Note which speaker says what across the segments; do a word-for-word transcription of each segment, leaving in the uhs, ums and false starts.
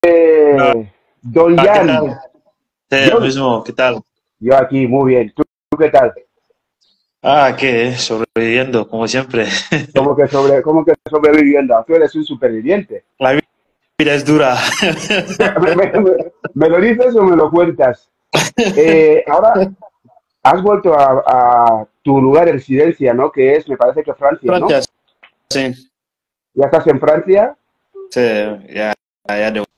Speaker 1: No.
Speaker 2: Don
Speaker 1: Ah, ¿qué
Speaker 2: Jan.
Speaker 1: tal? Sí, lo
Speaker 2: Yo,
Speaker 1: mismo, ¿qué tal?
Speaker 2: yo aquí, muy bien. ¿Tú, tú qué tal?
Speaker 1: Ah, ¿qué? Sobreviviendo, como siempre.
Speaker 2: ¿Cómo que, sobre, cómo que sobreviviendo? Tú eres un superviviente.
Speaker 1: La vida es dura.
Speaker 2: ¿Me, me- me- me lo dices o me lo cuentas? Eh, ahora has vuelto a, a tu lugar de residencia, ¿no? Que es, me parece que Francia, ¿no?
Speaker 1: Francia, sí.
Speaker 2: Ya estás en Francia.
Speaker 1: Sí, ya, ya de-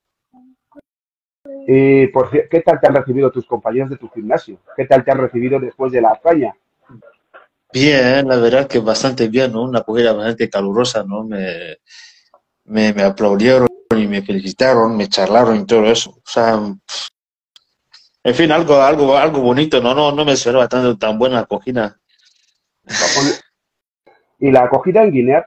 Speaker 2: Y por, ci- ¿qué tal te han recibido tus compañeros de tu gimnasio? ¿Qué tal te han recibido después de la hazaña?
Speaker 1: Bien, la verdad que bastante bien, ¿no? Una acogida bastante calurosa, ¿no? Me, me, me aplaudieron y me felicitaron, me charlaron y todo eso. O sea, en fin, algo, algo, algo bonito, ¿no? No, no me esperaba tanto, tan buena acogida.
Speaker 2: Oye, y la acogida en Guinea,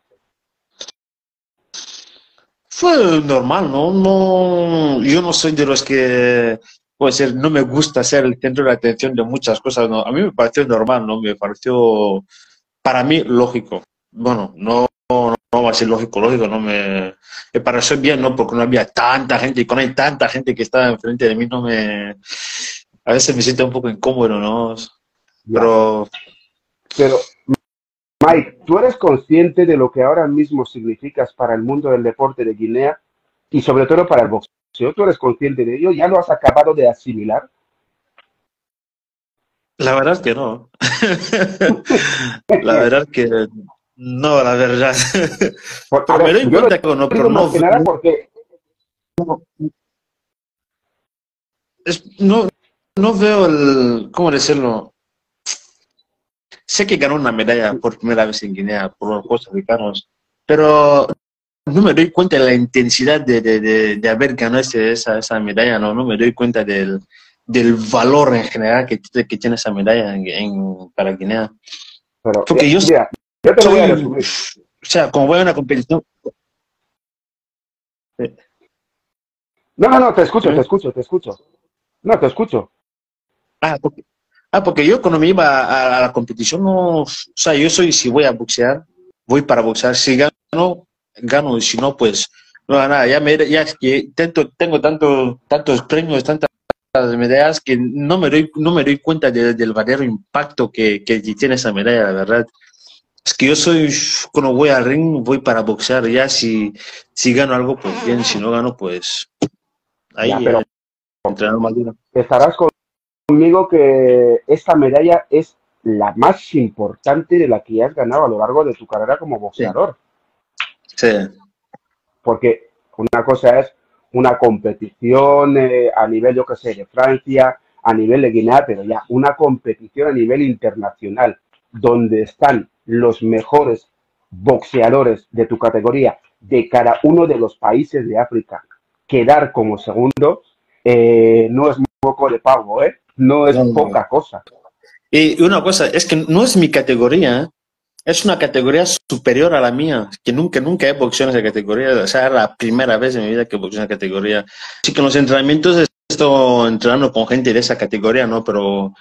Speaker 1: Fue normal, ¿no? No, yo no soy de los que, puede ser, no me gusta ser el centro de atención de muchas cosas, ¿no? A mí me pareció normal, ¿no? Me pareció, para mí, lógico. Bueno, no, no va a ser lógico, lógico, no me, me pareció bien, ¿no? Porque no había tanta gente y cuando hay tanta gente que está enfrente de mí, no me, a veces me siento un poco incómodo, ¿no?
Speaker 2: ya.
Speaker 1: Pero,
Speaker 2: Pero Mike, ¿tú eres consciente de lo que ahora mismo significas para el mundo del deporte de Guinea y sobre todo para el boxeo? ¿Tú eres consciente de ello? ¿Ya lo has acabado de asimilar?
Speaker 1: la verdad es que no. La verdad que no, la verdad.
Speaker 2: Por-
Speaker 1: Ah, me
Speaker 2: pero
Speaker 1: doy
Speaker 2: yo lo
Speaker 1: cuenta que no, pero
Speaker 2: digo más
Speaker 1: no,
Speaker 2: que nada porque,
Speaker 1: es- no, no veo el, ¿cómo decirlo? Sé que ganó una medalla por primera vez en Guinea por los Juegos Africanos, pero no me doy cuenta de la intensidad de, de, de, de haber ganado ese- esa, esa medalla, ¿no? No me doy cuenta del, del valor en general que, que tiene esa medalla en, en- para Guinea.
Speaker 2: pero
Speaker 1: Porque
Speaker 2: eh,
Speaker 1: yo
Speaker 2: mira, yo te lo voy a
Speaker 1: soy, o
Speaker 2: resumir.
Speaker 1: sea, como voy a una competición, eh,
Speaker 2: No, no, no, te escucho, te
Speaker 1: ¿sí?
Speaker 2: escucho, te escucho. No, te escucho.
Speaker 1: Ah, porque, ah, porque yo cuando me iba a, a la competición, no, o sea, yo soy, si voy a boxear, voy para boxear. Si gano, gano, y si no, pues, no, nada, ya, me, ya es que tanto, tengo tanto, tantos premios, tantas medallas, que no me doy, no me doy cuenta de- del verdadero impacto que, que tiene esa medalla, la verdad. Es que yo soy, cuando voy al ring, voy para boxear, ya si, si gano algo, pues bien, si no gano, pues
Speaker 2: Ya,
Speaker 1: ahí,
Speaker 2: pero
Speaker 1: eh, entrenar más duro.
Speaker 2: estarás conmigo que esta medalla es la más importante de la que has ganado a lo largo de tu carrera como
Speaker 1: Sí,
Speaker 2: boxeador.
Speaker 1: sí.
Speaker 2: Porque una cosa es una competición eh, a nivel, yo que sé, de Francia, a nivel de Guinea, pero ya una competición a nivel internacional, donde están los mejores boxeadores de tu categoría de cada uno de los países de África, quedar como segundo, eh, no es poco de pago, ¿eh? No es
Speaker 1: No, no, no.
Speaker 2: poca cosa.
Speaker 1: Y una cosa, es que no es mi categoría, ¿eh? Es una categoría superior a la mía, que nunca, nunca he boxeado en esa categoría, o sea, era la primera vez en mi vida que boxeo en esa categoría. Así que en los entrenamientos he estado entrenando con gente de esa categoría, ¿no? Pero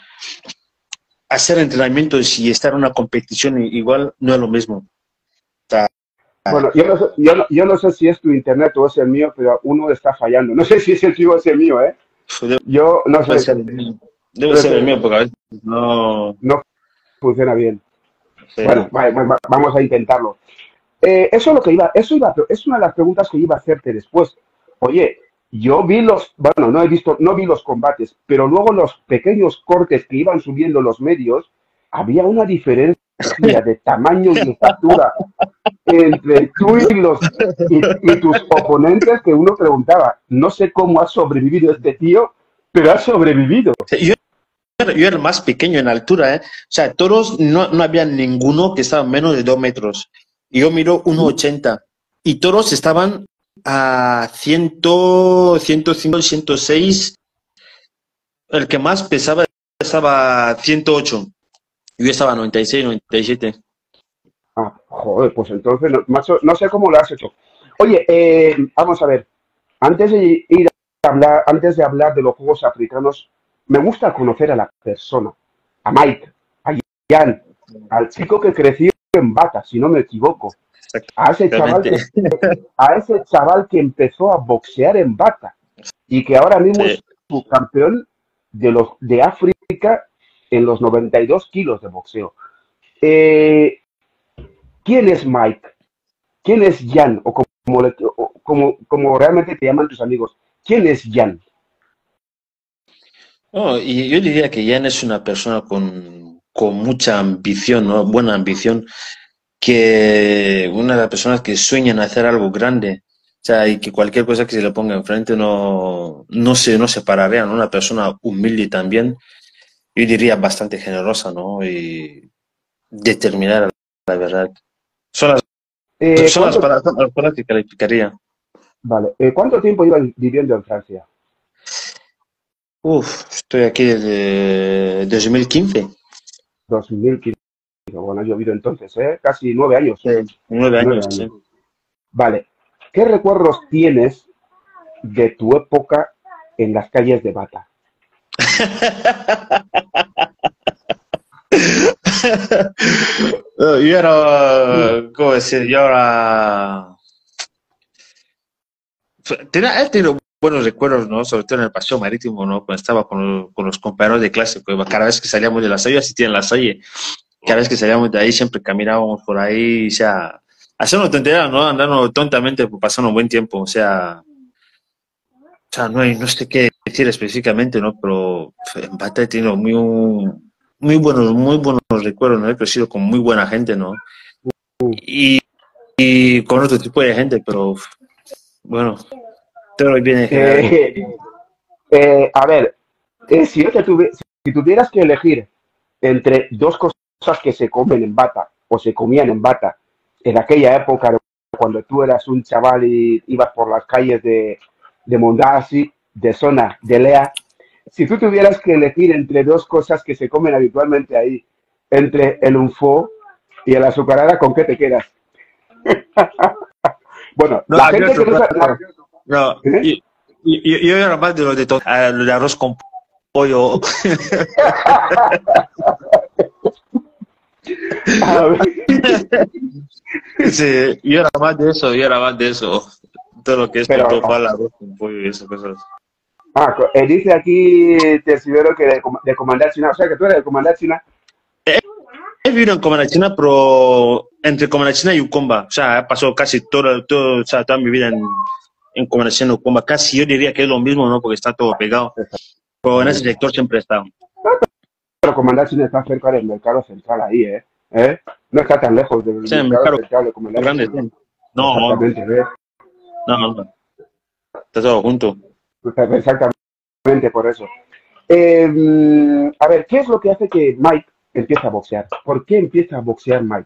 Speaker 1: hacer entrenamientos y estar en una competición igual no es lo mismo. O sea,
Speaker 2: Bueno, yo no, sé, yo, no, yo no sé si es tu internet o es el mío, pero uno está fallando. No sé si es el tuyo o es el mío, ¿eh?
Speaker 1: debe
Speaker 2: Yo no sé,
Speaker 1: ser el mío, debe
Speaker 2: debe
Speaker 1: ser el
Speaker 2: ser,
Speaker 1: mío, porque a veces no
Speaker 2: no funciona bien. Bueno,
Speaker 1: sé.
Speaker 2: vale, va- vamos a intentarlo. Eh, eso es lo que iba, eso iba, es una de las preguntas que iba a hacerte después. Oye, yo vi los, bueno, no he visto, no vi los combates, pero luego los pequeños cortes que iban subiendo los medios, había una diferencia de tamaño y estatura entre tú y los y, y tus oponentes que uno preguntaba, no sé cómo ha sobrevivido este tío, pero ha sobrevivido.
Speaker 1: Yo, yo era el más pequeño en altura, ¿eh? O sea, todos, no, no había ninguno que estaba menos de dos metros. Y yo miro uno ochenta. Y todos estaban a cien, ciento cinco, ciento seis. El que más pesaba estaba a ciento ocho. Yo estaba a noventa y seis, noventa y siete.
Speaker 2: Ah, joder, pues entonces, no, macho, no sé cómo lo has hecho. Oye, eh, vamos a ver, antes de ir a hablar, antes de hablar de los Juegos Africanos, me gusta conocer a la persona, a Mike, a Jan, al chico que creció en Bata, si no me equivoco. A ese chaval
Speaker 1: exactamente.
Speaker 2: que, a ese chaval que empezó a boxear en bata y que ahora mismo
Speaker 1: Sí.
Speaker 2: es subcampeón de los de África en los noventa y dos kilos de boxeo. Eh, ¿Quién es Mike? ¿Quién es Jan? O como, le- o como, como realmente te llaman tus amigos. ¿Quién es Jan?
Speaker 1: No, y yo diría que Jan es una persona con, con mucha ambición, ¿no? Buena ambición, que una de las personas que sueñan hacer algo grande, o sea, y que cualquier cosa que se le ponga enfrente no, no se, no se pararía, ¿no? Una persona humilde también, yo diría bastante generosa, ¿no? Y determinada, la verdad. Son las,
Speaker 2: Eh,
Speaker 1: son las
Speaker 2: ¿cuánto,
Speaker 1: palabras, las palabras que calificaría.
Speaker 2: vale, eh, ¿cuánto tiempo llevas viviendo en Francia?
Speaker 1: Uf, estoy aquí desde dos mil quince,
Speaker 2: dos mil quince. Bueno, ha llovido entonces, ¿eh? Casi nueve años.
Speaker 1: eh, nueve
Speaker 2: Nueve
Speaker 1: años,
Speaker 2: años.
Speaker 1: sí.
Speaker 2: Vale. ¿Qué recuerdos tienes de tu época en las calles de Bata?
Speaker 1: No, yo era, ¿cómo decir? Yo era... Tenía, he tenido buenos recuerdos, ¿no? Sobre todo en el paseo marítimo, ¿no? Cuando estaba con, los- con los compañeros de clase, pues cada vez que salíamos de la salle, así tienen la salle, cada vez que salíamos de ahí siempre caminábamos por ahí, o sea, haciendo tonterías, ¿no? Andando tontamente, pues, pasando un buen tiempo, o sea, o sea, no hay, no sé qué decir específicamente, ¿no? Pero pf, en Bata he tenido muy, muy buenos, muy buenos recuerdos, ¿no? He crecido con muy buena gente, ¿no? Y, y con otro tipo de gente, pero pf, bueno, todo bien en general.
Speaker 2: Eh, eh, a ver, eh, si, yo te tuve- si tuvieras que elegir entre dos cosas que se comen en Bata o se comían en Bata en aquella época, cuando tú eras un chaval y ibas por las calles de, de Mondasi, de zona de Lea, si tú tuvieras que elegir entre dos cosas que se comen habitualmente ahí, entre el unfo y el azucarada, ¿con qué te quedas? Bueno,
Speaker 1: No,
Speaker 2: la
Speaker 1: había
Speaker 2: gente que
Speaker 1: otro
Speaker 2: no
Speaker 1: plato.
Speaker 2: sabe...
Speaker 1: No,
Speaker 2: ¿Eh?
Speaker 1: yo, yo, yo era más de lo de, to- ah, lo de arroz con pollo.
Speaker 2: A ver,
Speaker 1: Sí, yo era más de eso, yo era más de eso. Todo lo que es
Speaker 2: pero,
Speaker 1: tontofal, arroz con pollo y esas cosas.
Speaker 2: ah, eh, dice aquí Tercibero que de, com- de comandar China, o sea que tú eres de comandar China.
Speaker 1: He vivido en Comanachina, pero entre Comanachina y Ucomba. O sea, he pasado casi todo, todo, o sea, toda mi vida en, en Comanachina y Ucomba. Casi yo diría que es lo mismo, ¿no? Porque está todo pegado. Pero en ese
Speaker 2: Exactamente.
Speaker 1: sector siempre he estado.
Speaker 2: Pero comandar China está cerca del mercado central ahí, ¿eh? ¿Eh? No está tan lejos del
Speaker 1: Sí, me
Speaker 2: mercado
Speaker 1: claro,
Speaker 2: central de comandar
Speaker 1: grande,
Speaker 2: China.
Speaker 1: sí. No,
Speaker 2: Exactamente, ¿ves?
Speaker 1: no, no, no. Está todo junto.
Speaker 2: Exactamente por eso. Eh, a ver, ¿qué es lo que hace que Mike empiece a boxear? ¿Por qué empieza a boxear Mike?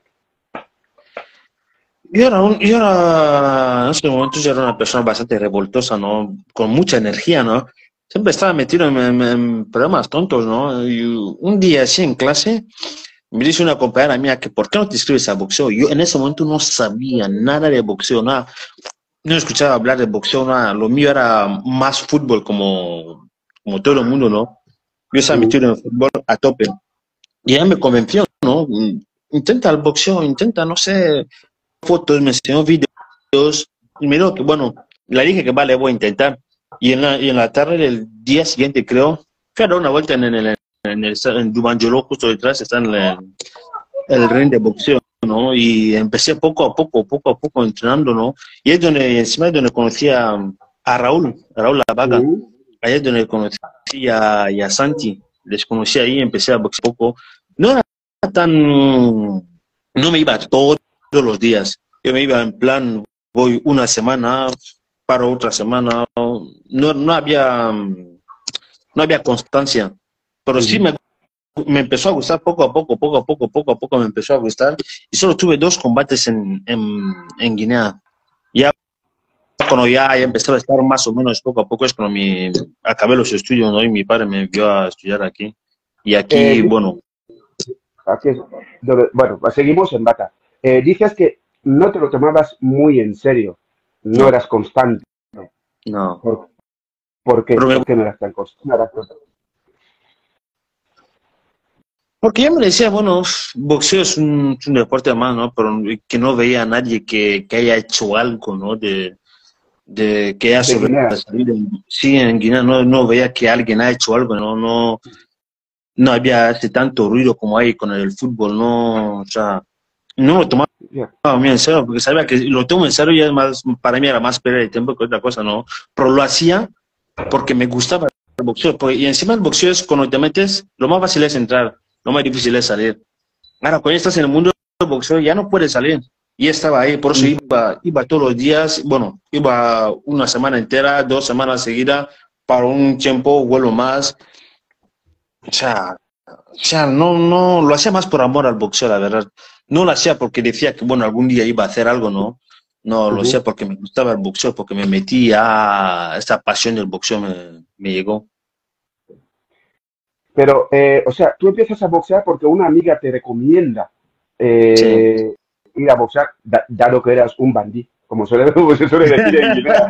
Speaker 1: Yo era, un, yo era, en ese momento yo era una persona bastante revoltosa, ¿no? Con mucha energía, ¿no? Siempre estaba metido en, en- en problemas tontos, ¿no? Y un día así en clase me dice una compañera mía que ¿por qué no te inscribes a boxeo? Yo en ese momento no sabía nada de boxeo, nada, no escuchaba hablar de boxeo, nada. Lo mío era más fútbol como, como todo el mundo, ¿no? Yo estaba
Speaker 2: Mm,
Speaker 1: metido en el fútbol a tope. Y ella me convenció, ¿no? Intenta el boxeo, intenta, no sé, fotos, me enseñó videos, y me dijo que, bueno, le dije que vale, voy a intentar. Y en la, y en la tarde del día siguiente, creo, fui a dar una vuelta en el, en el, en el, en Dubanjolo, justo detrás está en el, el ring de boxeo, ¿no? Y empecé poco a poco, poco a poco entrenando, ¿no? Y es donde, encima es donde conocí a, a Raúl, a Raúl Lavaga.
Speaker 2: mm,
Speaker 1: Ahí es donde conocí a, y a Santi. Les conocí ahí, empecé a boxear poco. No era tan, no me iba todos los días. Yo me iba en plan, voy una semana, paro otra semana. No, no había, no había constancia. Pero sí
Speaker 2: mm.
Speaker 1: me, me empezó a gustar poco a poco, poco a poco, poco a poco me empezó a gustar. Y solo tuve dos combates en, en, en Guinea. Ya cuando ya, ya empezaba a estar más o menos poco a poco es cuando mi, acabé los estudios, ¿no? Y mi padre me envió a estudiar aquí. Y
Speaker 2: Eh,
Speaker 1: aquí,
Speaker 2: di-
Speaker 1: bueno,
Speaker 2: aquí es donde- bueno, pues seguimos en Bata. Eh, dices que no te lo tomabas muy en serio, no
Speaker 1: no,
Speaker 2: eras constante.
Speaker 1: no.
Speaker 2: ¿Por, por qué?
Speaker 1: Pero me,
Speaker 2: ¿Por qué no eras tan constante? No eras constante.
Speaker 1: Porque yo me decía, bueno, boxeo es un, es un deporte más, ¿no? Pero que no veía a nadie que, que haya hecho algo, ¿no? De, de que haya
Speaker 2: De Guinea.
Speaker 1: sobresalido. Sí, en Guinea no, no veía que alguien ha hecho algo, ¿no? No, no había hace tanto ruido como hay con el fútbol, ¿no? O sea, no lo tomaba
Speaker 2: Yeah.
Speaker 1: muy en serio, porque sabía que lo tomo en serio y es más, para mí era más pérdida de tiempo que otra cosa, ¿no? Pero lo hacía porque me gustaba el boxeo. Porque, y encima el boxeo es cuando te metes, lo más fácil es entrar, lo más difícil es salir. Ahora, cuando estás en el mundo del boxeo, ya no puedes salir. Y estaba ahí, por eso iba, iba todos los días, bueno, iba una semana entera, dos semanas seguidas, para un tiempo, vuelo más. O sea, o sea, no, no, lo hacía más por amor al boxeo, la verdad. No lo hacía porque decía que, bueno, algún día iba a hacer algo, ¿no? No, lo hacía
Speaker 2: Ujú.
Speaker 1: porque me gustaba el boxeo, porque me metí a esta pasión del boxeo, me, me llegó.
Speaker 2: Pero, eh, o sea, tú empiezas a boxear porque una amiga te recomienda
Speaker 1: Sí,
Speaker 2: eh, ir a boxear, da- dado que eras un bandí, como, suele, como se suele decir en Guinea.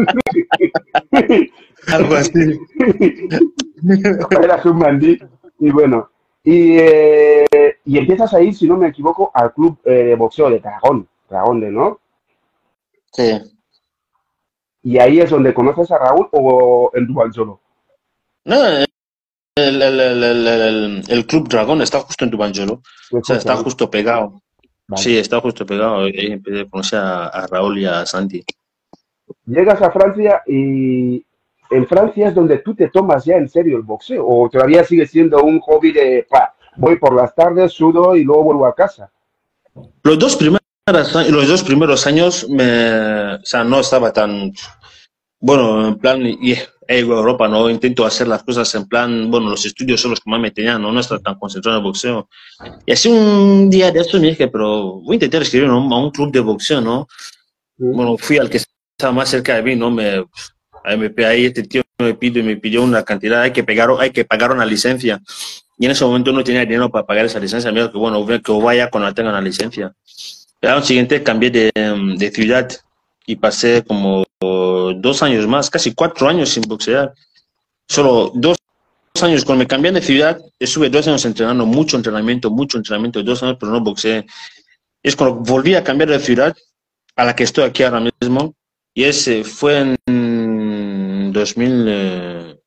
Speaker 1: algo así.
Speaker 2: Eras un bandí. Y bueno, y, eh, y empiezas a ir, si no me equivoco, al club eh, de boxeo de Dragón, Dragón de, ¿no?
Speaker 1: Sí.
Speaker 2: Y ahí es donde conoces a Raúl o en Duval solo.
Speaker 1: No, el, el, el, el, el- el Club Dragón está justo en Tubanjolo. O
Speaker 2: Es
Speaker 1: sea,
Speaker 2: justo
Speaker 1: está
Speaker 2: ahí.
Speaker 1: justo pegado.
Speaker 2: Vale.
Speaker 1: Sí, está justo pegado. Y ahí empecé a conocer a, a Raúl y a Santi.
Speaker 2: Llegas a Francia y en Francia es donde tú te tomas ya en serio el boxeo o todavía sigue siendo un hobby de, pa, voy por las tardes, sudo y luego vuelvo a casa.
Speaker 1: Los dos primeros, los dos primeros años, me, o sea, no estaba tan, bueno, en plan, y, eh, a Europa, ¿no? Intento hacer las cosas en plan, bueno, los estudios son los que más me tenían, ¿no? No estaba tan concentrado en el boxeo. Y así un día de estos me dije, pero voy a intentar escribir, ¿no? A un club de boxeo, ¿no?
Speaker 2: ¿Sí?
Speaker 1: Bueno, fui al que estaba más cerca de mí, ¿no? Me, ahí, me, ahí este tío me pidió, me pidió una cantidad, hay que, pegar, hay que pagar una licencia. Y en ese momento no tenía dinero para pagar esa licencia, me dijo que bueno, que vaya cuando tenga una licencia. El año siguiente cambié de, de ciudad y pasé como dos años más, casi cuatro años sin boxear. Solo dos años, cuando me cambié de ciudad, estuve dos años entrenando, mucho entrenamiento, mucho entrenamiento, dos años, pero no boxeé. Es cuando volví a cambiar de ciudad a la que estoy aquí ahora mismo, y ese fue en dos mil, eh,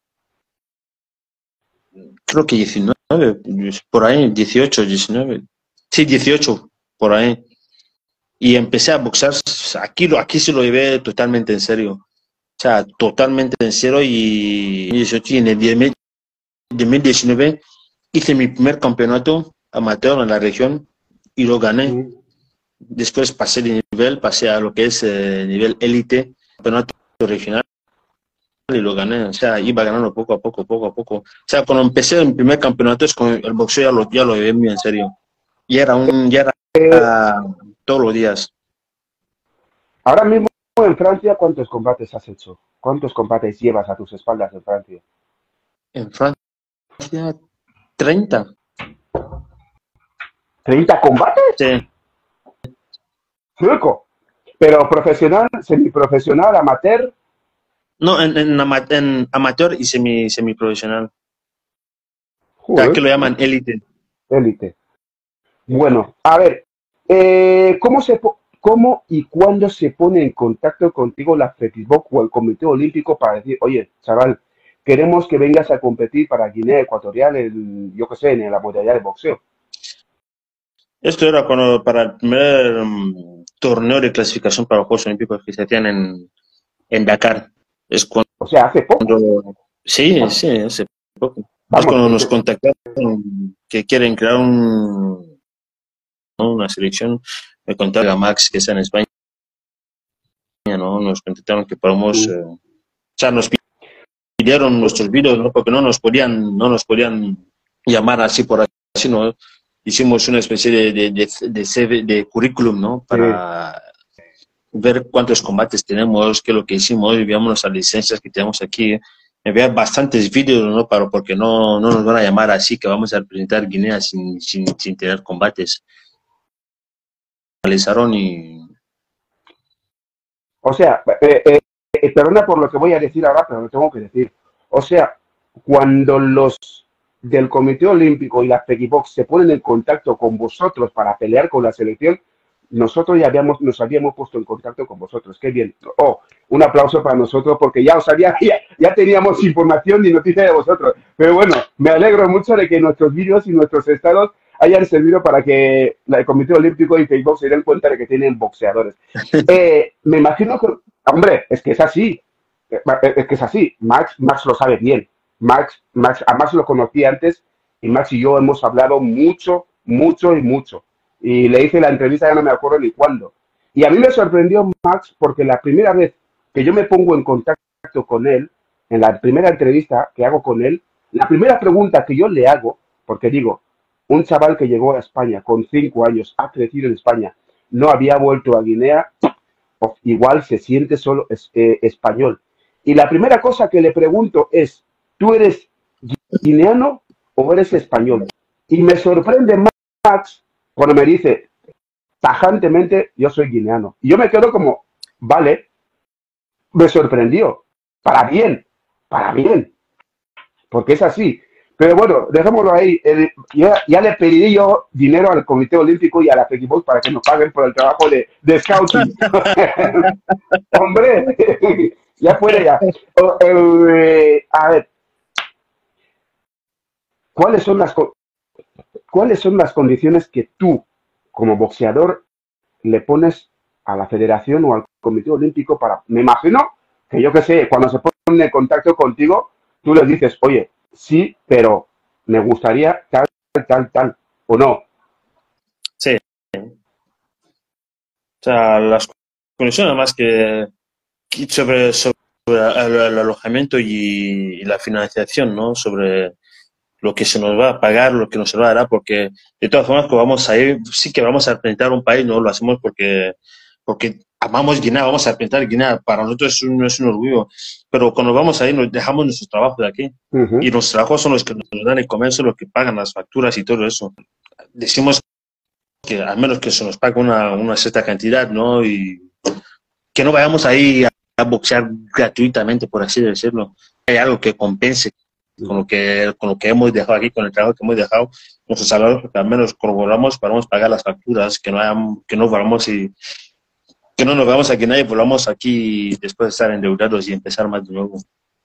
Speaker 1: creo que diecinueve, por ahí, dieciocho, diecinueve, sí, dieciocho, por ahí. Y empecé a boxear, aquí, lo, aquí se lo llevé totalmente en serio, o sea, totalmente en serio, y dieciocho, y en el dos mil diecinueve hice mi primer campeonato amateur en la región y lo gané.
Speaker 2: ¿Sí?
Speaker 1: Después pasé de nivel, pasé a lo que es eh, nivel élite, campeonato regional y lo gané. O sea, iba ganando poco a poco, poco a poco. O sea, cuando empecé mi primer campeonato es con el boxeo ya lo, ya lo llevé muy en serio. Y era un, ya era
Speaker 2: Eh,
Speaker 1: uh, todos los días.
Speaker 2: ahora mismo en Francia, ¿cuántos combates has hecho? ¿Cuántos combates llevas a tus espaldas en Francia?
Speaker 1: En Francia, treinta.
Speaker 2: ¿Treinta combates?
Speaker 1: Sí.
Speaker 2: Circo. Pero profesional, semiprofesional, amateur.
Speaker 1: No, en, en, ama en amateur y semi, semiprofesional. O sea, aquí
Speaker 2: Joder,
Speaker 1: lo llaman élite.
Speaker 2: élite. Bueno, a ver, eh, ¿cómo se po- cómo y cuándo se pone en contacto contigo la FETISBOC o el Comité Olímpico para decir, oye, chaval, queremos que vengas a competir para Guinea Ecuatorial en, yo qué sé, en la modalidad de boxeo?
Speaker 1: Esto era cuando, para el primer um, torneo de clasificación para los Juegos Olímpicos que se hacían en, en Dakar. Es cuando,
Speaker 2: O sea, hace poco.
Speaker 1: sí, sí, hace poco. Es
Speaker 2: Vamos,
Speaker 1: cuando
Speaker 2: que,
Speaker 1: nos
Speaker 2: que-
Speaker 1: contactaron que quieren crear un, ¿no? una selección. Me contaron a Max, que está en España, ¿no? Nos contactaron que podamos,
Speaker 2: sí,
Speaker 1: eh, o sea, nos pidieron nuestros vídeos, ¿no? Porque no nos podían, no nos podían llamar así por así, ¿no? Hicimos una especie de, de, de, de, C V, de currículum, ¿no?
Speaker 2: sí.
Speaker 1: Para ver cuántos combates tenemos, qué es lo que hicimos, y veamos las licencias que tenemos aquí. Enviar bastantes vídeos, ¿no? Para, porque no, no nos van a llamar así que vamos a representar Guinea sin, sin, sin tener combates. Realizaron y...
Speaker 2: O sea, eh, eh, eh, perdona por lo que voy a decir ahora, pero lo tengo que decir. O sea, cuando los del Comité Olímpico y la Pekibox se ponen en contacto con vosotros para pelear con la selección, nosotros ya habíamos, nos habíamos puesto en contacto con vosotros. Qué bien. Oh, un aplauso para nosotros porque ya os había, ya, ya teníamos información y noticia de vosotros. Pero bueno, me alegro mucho de que nuestros vídeos y nuestros estados hayan servido para que el Comité Olímpico y Facebook se den cuenta de que tienen boxeadores. Eh, me imagino que, hombre, es que es así. Es que es así. Max, Max lo sabe bien. Max, Max, a Max lo conocí antes y Max y yo hemos hablado mucho, mucho y mucho. Y le hice la entrevista, ya no me acuerdo ni cuándo. Y a mí me sorprendió Max porque la primera vez que yo me pongo en contacto con él, en la primera entrevista que hago con él, la primera pregunta que yo le hago, porque digo, un chaval que llegó a España con cinco años, ha crecido en España, no había vuelto a Guinea, igual se siente solo es, eh, español. Y la primera cosa que le pregunto es, ¿tú eres guineano o eres español? Y me sorprende Max cuando me dice tajantemente, yo soy guineano. Y yo me quedo como, vale, me sorprendió. Para bien, para bien. Porque es así. Pero bueno, dejémoslo ahí. El, ya, ya le pediré yo dinero al Comité Olímpico y a la Pekibox para que nos paguen por el trabajo de, de scouting. Hombre, ya puede ya. O, eh, a ver, ¿cuáles son las cuáles son las condiciones que tú, como boxeador, le pones a la federación o al Comité Olímpico para, me imagino que yo que sé, cuando se pone en contacto contigo, tú les dices, oye, sí, pero me gustaría tal, tal, tal, o no?
Speaker 1: Sí. O sea, las condiciones más que sobre, sobre el, el alojamiento y, y la financiación, ¿no? Sobre lo que se nos va a pagar, lo que nos va a dar, porque de todas formas, que vamos a ir, sí que vamos a representar un país, no lo hacemos porque, porque amamos Guinea, vamos a representar Guinea, para nosotros es un, es un orgullo, pero cuando vamos ahí nos dejamos nuestros trabajos de aquí,
Speaker 2: Uh-huh.
Speaker 1: y los trabajos son los que nos dan el comer, son los que pagan las facturas y todo eso. Decimos que al menos que se nos pague una, una cierta cantidad, ¿no? Y que no vayamos ahí a, a boxear gratuitamente, por así decirlo. Hay algo que compense con lo que, con lo que hemos dejado aquí, con el trabajo que hemos dejado, nuestros salarios, porque al menos corroboramos, podamos pagar las facturas, que no hayamos, que no volvamos y que no nos vamos a que nadie volvamos aquí después de estar endeudados y empezar más de nuevo.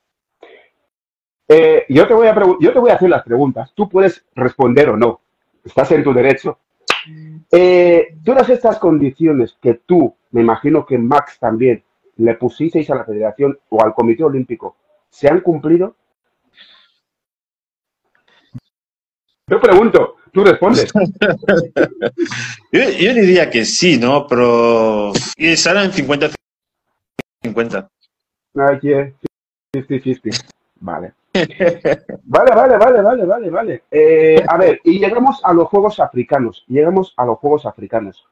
Speaker 2: Eh, yo te voy a yo te voy a hacer las preguntas. Tú puedes responder o no. Estás en tu derecho. Eh, todas estas condiciones que tú, me imagino que Max también, le pusisteis a la Federación o al Comité Olímpico, ¿se han cumplido? Yo pregunto, tú respondes.
Speaker 1: yo, yo diría que sí, ¿no? Pero estarán cincuenta cincuenta.
Speaker 2: Aquí es cincuenta cincuenta. Vale. Vale, vale, vale, vale, vale, vale. Eh, a ver, y llegamos a los Juegos Africanos. Llegamos a los Juegos Africanos.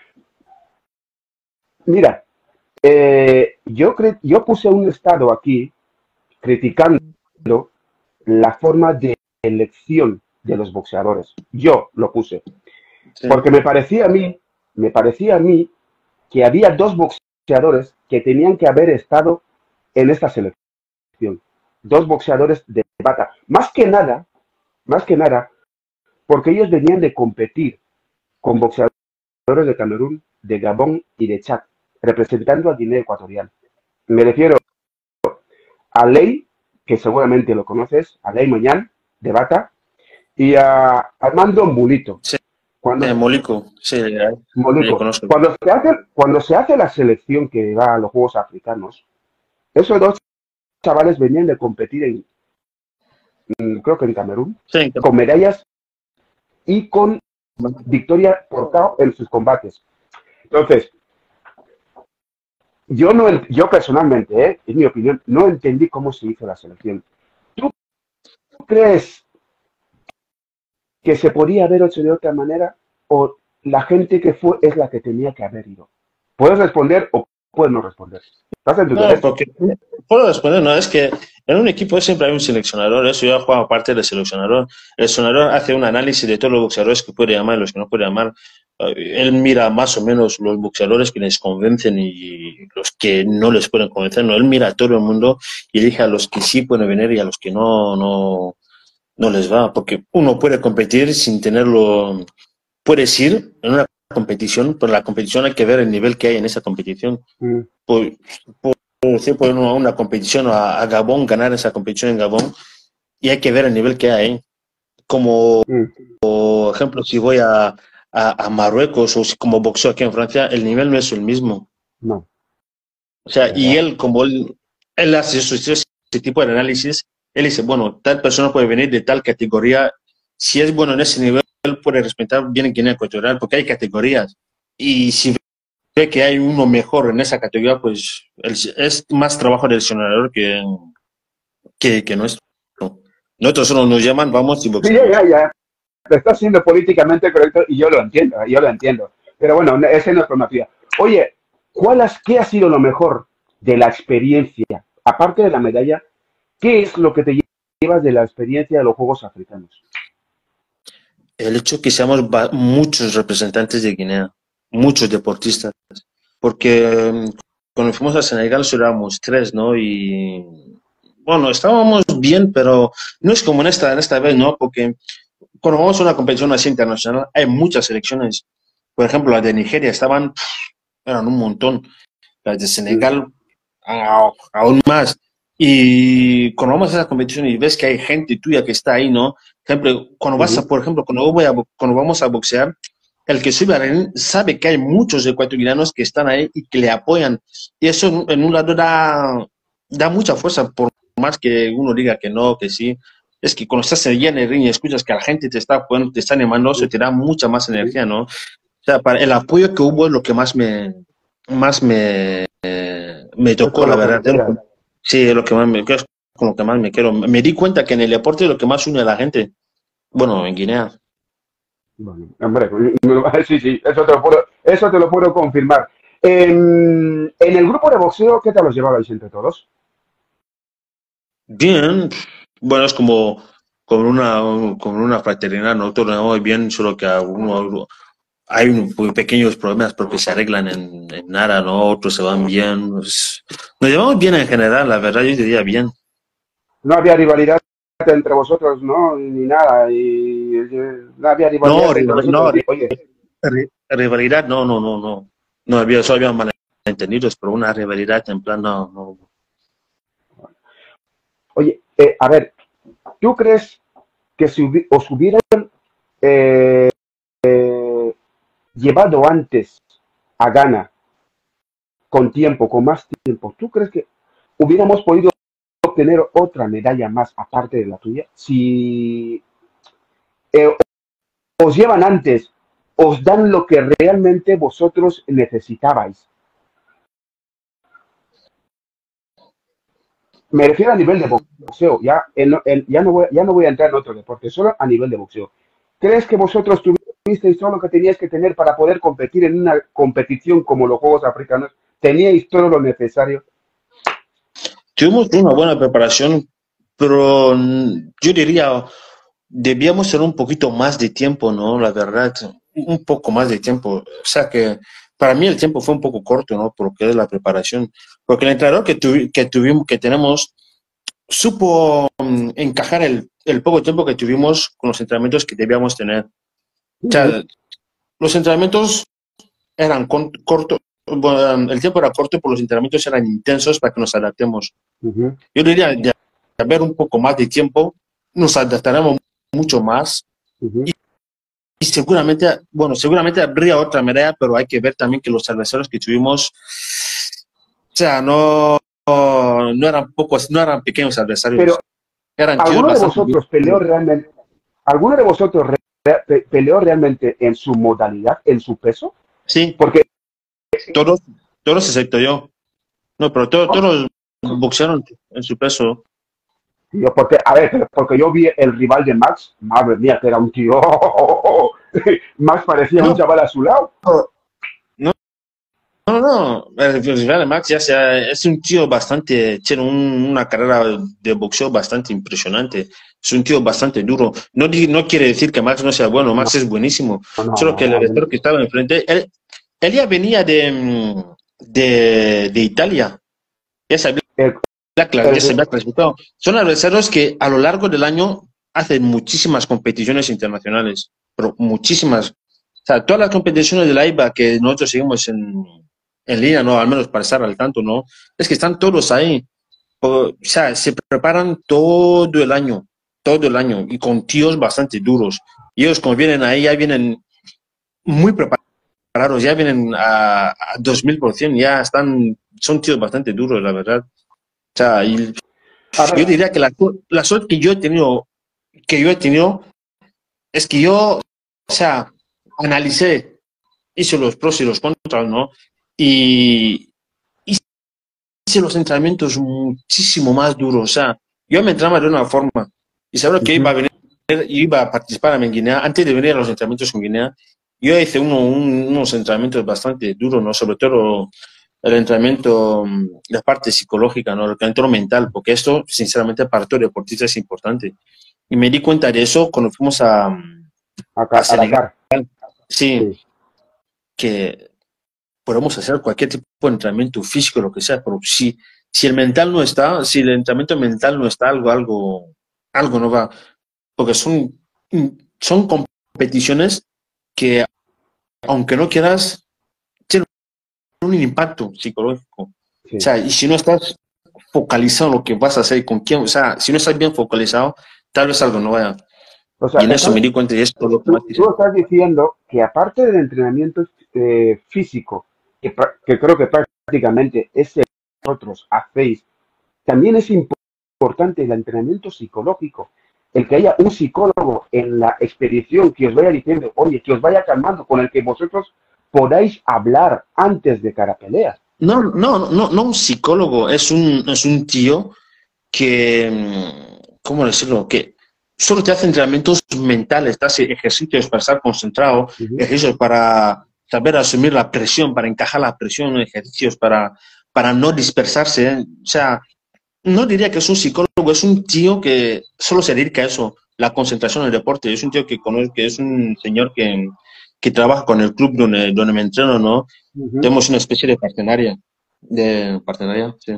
Speaker 2: Mira, eh, yo, cre yo puse un estado aquí criticando la forma de elección de los boxeadores. Yo lo puse. Sí. Porque me parecía a mí, me parecía a mí que había dos boxeadores que tenían que haber estado en esta selección. Dos boxeadores de bata. Más que nada, más que nada, porque ellos venían de competir con boxeadores de Camerún, de Gabón y de Chad, representando a Guinea Ecuatorial. Me refiero a Ley, que seguramente lo conoces, a Ley Mañán, de bata, y a Armando Mulito.
Speaker 1: Sí,
Speaker 2: cuando,
Speaker 1: eh, Molico, sí,
Speaker 2: Molico. Cuando, se hace, cuando se hace la selección que va a los Juegos Africanos, esos dos chavales venían de competir en, creo que en Camerún, sí, con medallas y con victoria por K O en sus combates. Entonces, yo no, yo personalmente, ¿eh? en mi opinión, no entendí cómo se hizo la selección. ¿Tú crees que se podía haber hecho de otra manera o la gente que fue es la que tenía que haber ido? Puedes responder o puedes no responder. ¿Estás en tu
Speaker 1: no, porque puedo responder, no, es que en un equipo siempre hay un seleccionador, eso yo he jugado parte del seleccionador. El seleccionador hace un análisis de todos los boxeadores que puede llamar y los que no puede llamar. Él mira más o menos los boxeadores que les convencen y los que no les pueden convencer. No, él mira a todo el mundo y elige a los que sí pueden venir y a los que no, no, no les va, porque uno puede competir sin tenerlo, puedes ir en una competición, pero la competición hay que ver el nivel que hay en esa competición.
Speaker 2: Mm.
Speaker 1: Por, por, por, por una, una competición a, a Gabón, ganar esa competición en Gabón, y hay que ver el nivel que hay. Como,
Speaker 2: Mm.
Speaker 1: por ejemplo, si voy a, a, a Marruecos o si como boxeo aquí en Francia, el nivel no es el mismo.
Speaker 2: No,
Speaker 1: O sea, y
Speaker 2: ¿verdad?
Speaker 1: él, como él, él hace eso, ese tipo de análisis, él dice, bueno, tal persona puede venir de tal categoría, si es bueno en ese nivel, él puede respetar bien en Guinea Ecuatorial, porque hay categorías. Y si ve que hay uno mejor en esa categoría, pues el- es más trabajo del seleccionador que, que, que nuestro. Nosotros solo nos llaman, vamos y
Speaker 2: Sí, ya,
Speaker 1: boxeamos.
Speaker 2: ya, ya. Está siendo políticamente correcto y yo lo entiendo, yo lo entiendo. Pero bueno, ese no es problema. Oye, ¿cuál has, ¿qué ha sido lo mejor de la experiencia? Aparte de la medalla, ¿qué es lo que te llevas de la experiencia de los Juegos Africanos?
Speaker 1: El hecho que seamos va- muchos representantes de Guinea, muchos deportistas, porque mm, cuando fuimos a Senegal solo éramos tres, ¿no? Y bueno, estábamos bien, pero no es como en esta, en esta vez, ¿no? Porque cuando vamos a una competición así internacional hay muchas selecciones. Por ejemplo, las de Nigeria estaban, eran un montón, las de
Speaker 2: Mm,
Speaker 1: Senegal a- aún más. Y cuando vamos a esa competición y ves que hay gente tuya que está ahí, ¿no? Ejemplo, cuando vas a,
Speaker 2: ujú.
Speaker 1: por ejemplo, cuando, yo voy a, bo- cuando vamos a boxear, el que sube al ring sabe que hay muchos ecuatorianos que están ahí y que le apoyan. Y eso en, en un lado da, da mucha fuerza, por más que uno diga que no, que sí. Es que cuando estás allí en el ring y escuchas que la gente te está apoyando, te está animando, eso
Speaker 2: Sí,
Speaker 1: te da mucha más
Speaker 2: sí.
Speaker 1: energía, ¿no? O sea, para el apoyo que hubo es lo que más me, más me, me
Speaker 2: Es
Speaker 1: tocó,
Speaker 2: con
Speaker 1: la
Speaker 2: lo que
Speaker 1: verdad.
Speaker 2: te
Speaker 1: Es lo que-
Speaker 2: quedas.
Speaker 1: sí, es lo que más me, es con lo que más me quiero. Me di cuenta que en el deporte es lo que más une a la gente. Bueno, en Guinea.
Speaker 2: Bueno, hombre, sí, sí, eso te lo puedo, eso te lo puedo confirmar. En, en el grupo de boxeo, ¿qué tal los llevabais entre todos?
Speaker 1: Bien, bueno, es como, como una, como una fraternidad, nosotros nos llevamos bien, solo que alguno, hay un- pues, pequeños problemas porque se arreglan en, en nada, ¿no? Otros se van bien. Pues, nos llevamos bien en general, la verdad, yo diría bien.
Speaker 2: No había rivalidad entre vosotros, ¿no? Ni nada. Y, y no había
Speaker 1: No,
Speaker 2: rivalidad entre
Speaker 1: rival-
Speaker 2: vosotros.
Speaker 1: no,
Speaker 2: Oye,
Speaker 1: ri- rivalidad, no, no, no, no. No había, solo había malentendidos, pero una rivalidad en plan, no, no.
Speaker 2: oye, eh, a ver, ¿tú crees que si hubi- os hubieran eh, llevado antes a Ghana con tiempo, con más tiempo, ¿tú crees que hubiéramos podido obtener otra medalla más aparte de la tuya? Si eh, os llevan antes, os dan lo que realmente vosotros necesitabais. Me refiero a nivel de boxeo, ya, en, en, ya, no voy, ya no voy a entrar en otro deporte, solo a nivel de boxeo. ¿Crees que vosotros tuvisteis todo lo que teníais que tener para poder competir en una competición como los Juegos Africanos? ¿Teníais todo lo necesario?
Speaker 1: Tuvimos una buena preparación, pero mm, yo diría, debíamos tener un poquito más de tiempo, ¿no? La verdad, un poco más de tiempo. O sea que para mí el tiempo fue un poco corto, ¿no? Por lo que es la preparación. Porque el entrenador que, tuvi- que tuvimos, que tenemos, supo mm, encajar el, el poco tiempo que tuvimos con los entrenamientos que debíamos tener. O
Speaker 2: Uh -huh,
Speaker 1: sea, los entrenamientos eran con- cortos, bueno, el tiempo era corto, pero los entrenamientos eran intensos para que nos adaptemos.
Speaker 2: uh -huh.
Speaker 1: Yo diría, de haber un poco más de tiempo, nos adaptaremos mucho más
Speaker 2: Uh -huh.
Speaker 1: y seguramente, bueno, seguramente habría otra medalla, pero hay que ver también que los adversarios que tuvimos, o sea, no, no, no eran pocos, no eran pequeños adversarios,
Speaker 2: Pero,
Speaker 1: eran tíos
Speaker 2: ¿alguno de
Speaker 1: bastante
Speaker 2: vosotros peleó
Speaker 1: duros.
Speaker 2: realmente, alguno de vosotros re, pe, peleó realmente en su modalidad, en su peso?
Speaker 1: Sí,
Speaker 2: Porque
Speaker 1: todos, todos excepto yo. No, pero todos, todos boxearon en su peso.
Speaker 2: Tío, porque, a ver, porque yo vi el rival de Max, madre mía, que era un tío. Max parecía un
Speaker 1: No,
Speaker 2: chaval a su lado.
Speaker 1: no, no, no. El rival de Max ya sea, es un tío bastante, tiene un- una carrera de boxeo bastante impresionante. Es un tío bastante duro. No, di- no quiere decir que Max no sea bueno,
Speaker 2: No,
Speaker 1: Max es buenísimo.
Speaker 2: no,
Speaker 1: Solo que el
Speaker 2: no.
Speaker 1: adversario que estaba enfrente, él, él ya venía de, mm, de, de Italia. Ya sabía,
Speaker 2: El,
Speaker 1: cla- ya se
Speaker 2: el,
Speaker 1: había clasificado. Son adversarios que a lo largo del año hace muchísimas competiciones internacionales, pero muchísimas. O sea, todas las competiciones de la I B A que nosotros seguimos en, en línea, ¿no? Al menos para estar al tanto, ¿no? Es que están todos ahí. O sea, se preparan todo el año, todo el año, y con tíos bastante duros. Y ellos cuando vienen ahí, ya vienen muy preparados, ya vienen a, a dos mil por ciento, ya están, son tíos bastante duros, la verdad. O sea, y
Speaker 2: A
Speaker 1: yo
Speaker 2: ver,
Speaker 1: diría que la, la suerte que yo he tenido, que yo he tenido, es que yo, o sea, analicé, hice los pros y los contras, ¿no? Y hice los entrenamientos muchísimo más duros. O sea, yo me entrenaba de una forma y sabía que iba a
Speaker 2: ujú.
Speaker 1: venir, iba a participar en Guinea. Antes de venir a los entrenamientos con Guinea, yo hice uno, un, unos entrenamientos bastante duros, ¿no? Sobre todo el entrenamiento, la parte psicológica, ¿no? El entrenamiento mental, porque esto, sinceramente, para todo deportista es importante. Y me di cuenta de eso cuando fuimos a,
Speaker 2: Acá,
Speaker 1: a
Speaker 2: a
Speaker 1: Senegal.
Speaker 2: Dakar.
Speaker 1: Sí,
Speaker 2: Sí.
Speaker 1: que podemos hacer cualquier tipo de entrenamiento físico, lo que sea, pero si, si el mental no está, si el entrenamiento mental no está, algo, algo, algo no va, porque son, son competiciones que, aunque no quieras, tienen un impacto psicológico. O
Speaker 2: Sí.
Speaker 1: sea, y si no estás focalizado en lo que vas a hacer, con quién, o sea, si no estás bien focalizado, tal vez algo no vaya.
Speaker 2: O
Speaker 1: Y
Speaker 2: sea,
Speaker 1: en eso me
Speaker 2: entonces,
Speaker 1: di cuenta y esto es lo que más
Speaker 2: tú,
Speaker 1: dice.
Speaker 2: tú estás diciendo que aparte del entrenamiento eh, físico, que, pra- que creo que prácticamente es el que vosotros hacéis, también es importante el entrenamiento psicológico, el que haya un psicólogo en la expedición que os vaya diciendo, oye, que os vaya calmando, con el que vosotros podáis hablar antes de cada pelea.
Speaker 1: No, no, no, no un psicólogo, es un, es un tío que, mm, ¿cómo decirlo? Que solo te hace entrenamientos mentales, te hace ejercicios para estar concentrado,
Speaker 2: Ujú.
Speaker 1: ejercicios para saber asumir la presión, para encajar la presión, ejercicios para, para no dispersarse. ¿Eh? O sea, no diría que es un psicólogo, es un tío que solo se dedica a eso, la concentración en el deporte. Es un tío que conozco, que es un señor que, que trabaja con el club donde, donde me entreno, ¿no?
Speaker 2: Ujú.
Speaker 1: Tenemos una especie de partenaria, de partenaria, sí.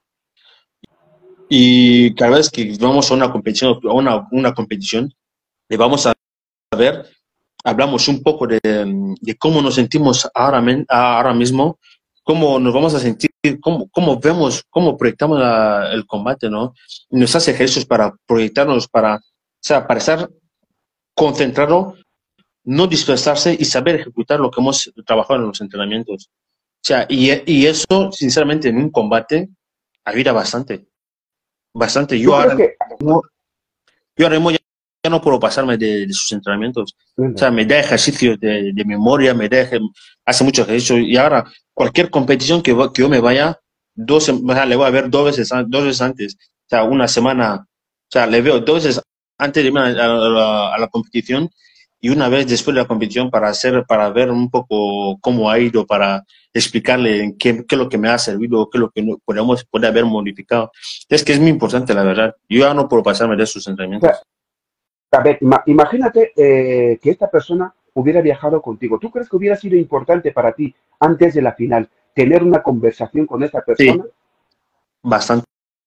Speaker 1: Y cada vez que vamos a una competición, a una, una competición, le vamos a ver, hablamos un poco de, de cómo nos sentimos ahora, men- ahora mismo, cómo nos vamos a sentir, cómo, cómo vemos, cómo proyectamos la- el combate, ¿no? Y nos hace ejercicios para proyectarnos, para, o sea, para estar concentrado, no dispersarse y saber ejecutar lo que hemos trabajado en los entrenamientos. O sea, y, y eso, sinceramente, en un combate ayuda bastante, bastante.
Speaker 2: ¿Tú
Speaker 1: Yo
Speaker 2: crees
Speaker 1: ahora
Speaker 2: que...
Speaker 1: no, Yo ahora mismo ya, ya no puedo pasarme de, de sus entrenamientos. O
Speaker 2: Venga.
Speaker 1: sea, me da ejercicio de, de memoria, me da, eje- hace mucho ejercicio. Y ahora, cualquier competición que, va- que yo me vaya, dos, sem- o sea, le voy a ver dos veces, an- dos veces antes. O sea, una semana, o sea, le veo dos veces antes de irme a, a la, a la competición y una vez después de la competición para hacer, para ver un poco cómo ha ido, para explicarle qué, qué es lo que me ha servido, qué es lo que no- podemos, puede haber modificado. Es que es muy importante, la verdad. Yo ya no puedo pasarme de sus
Speaker 2: O sea,
Speaker 1: entrenamientos.
Speaker 2: a ver, ima- imagínate eh, que esta persona hubiera viajado contigo. ¿Tú crees que hubiera sido importante para ti antes de la final tener una conversación con esta
Speaker 1: Sí,
Speaker 2: persona?
Speaker 1: bastante,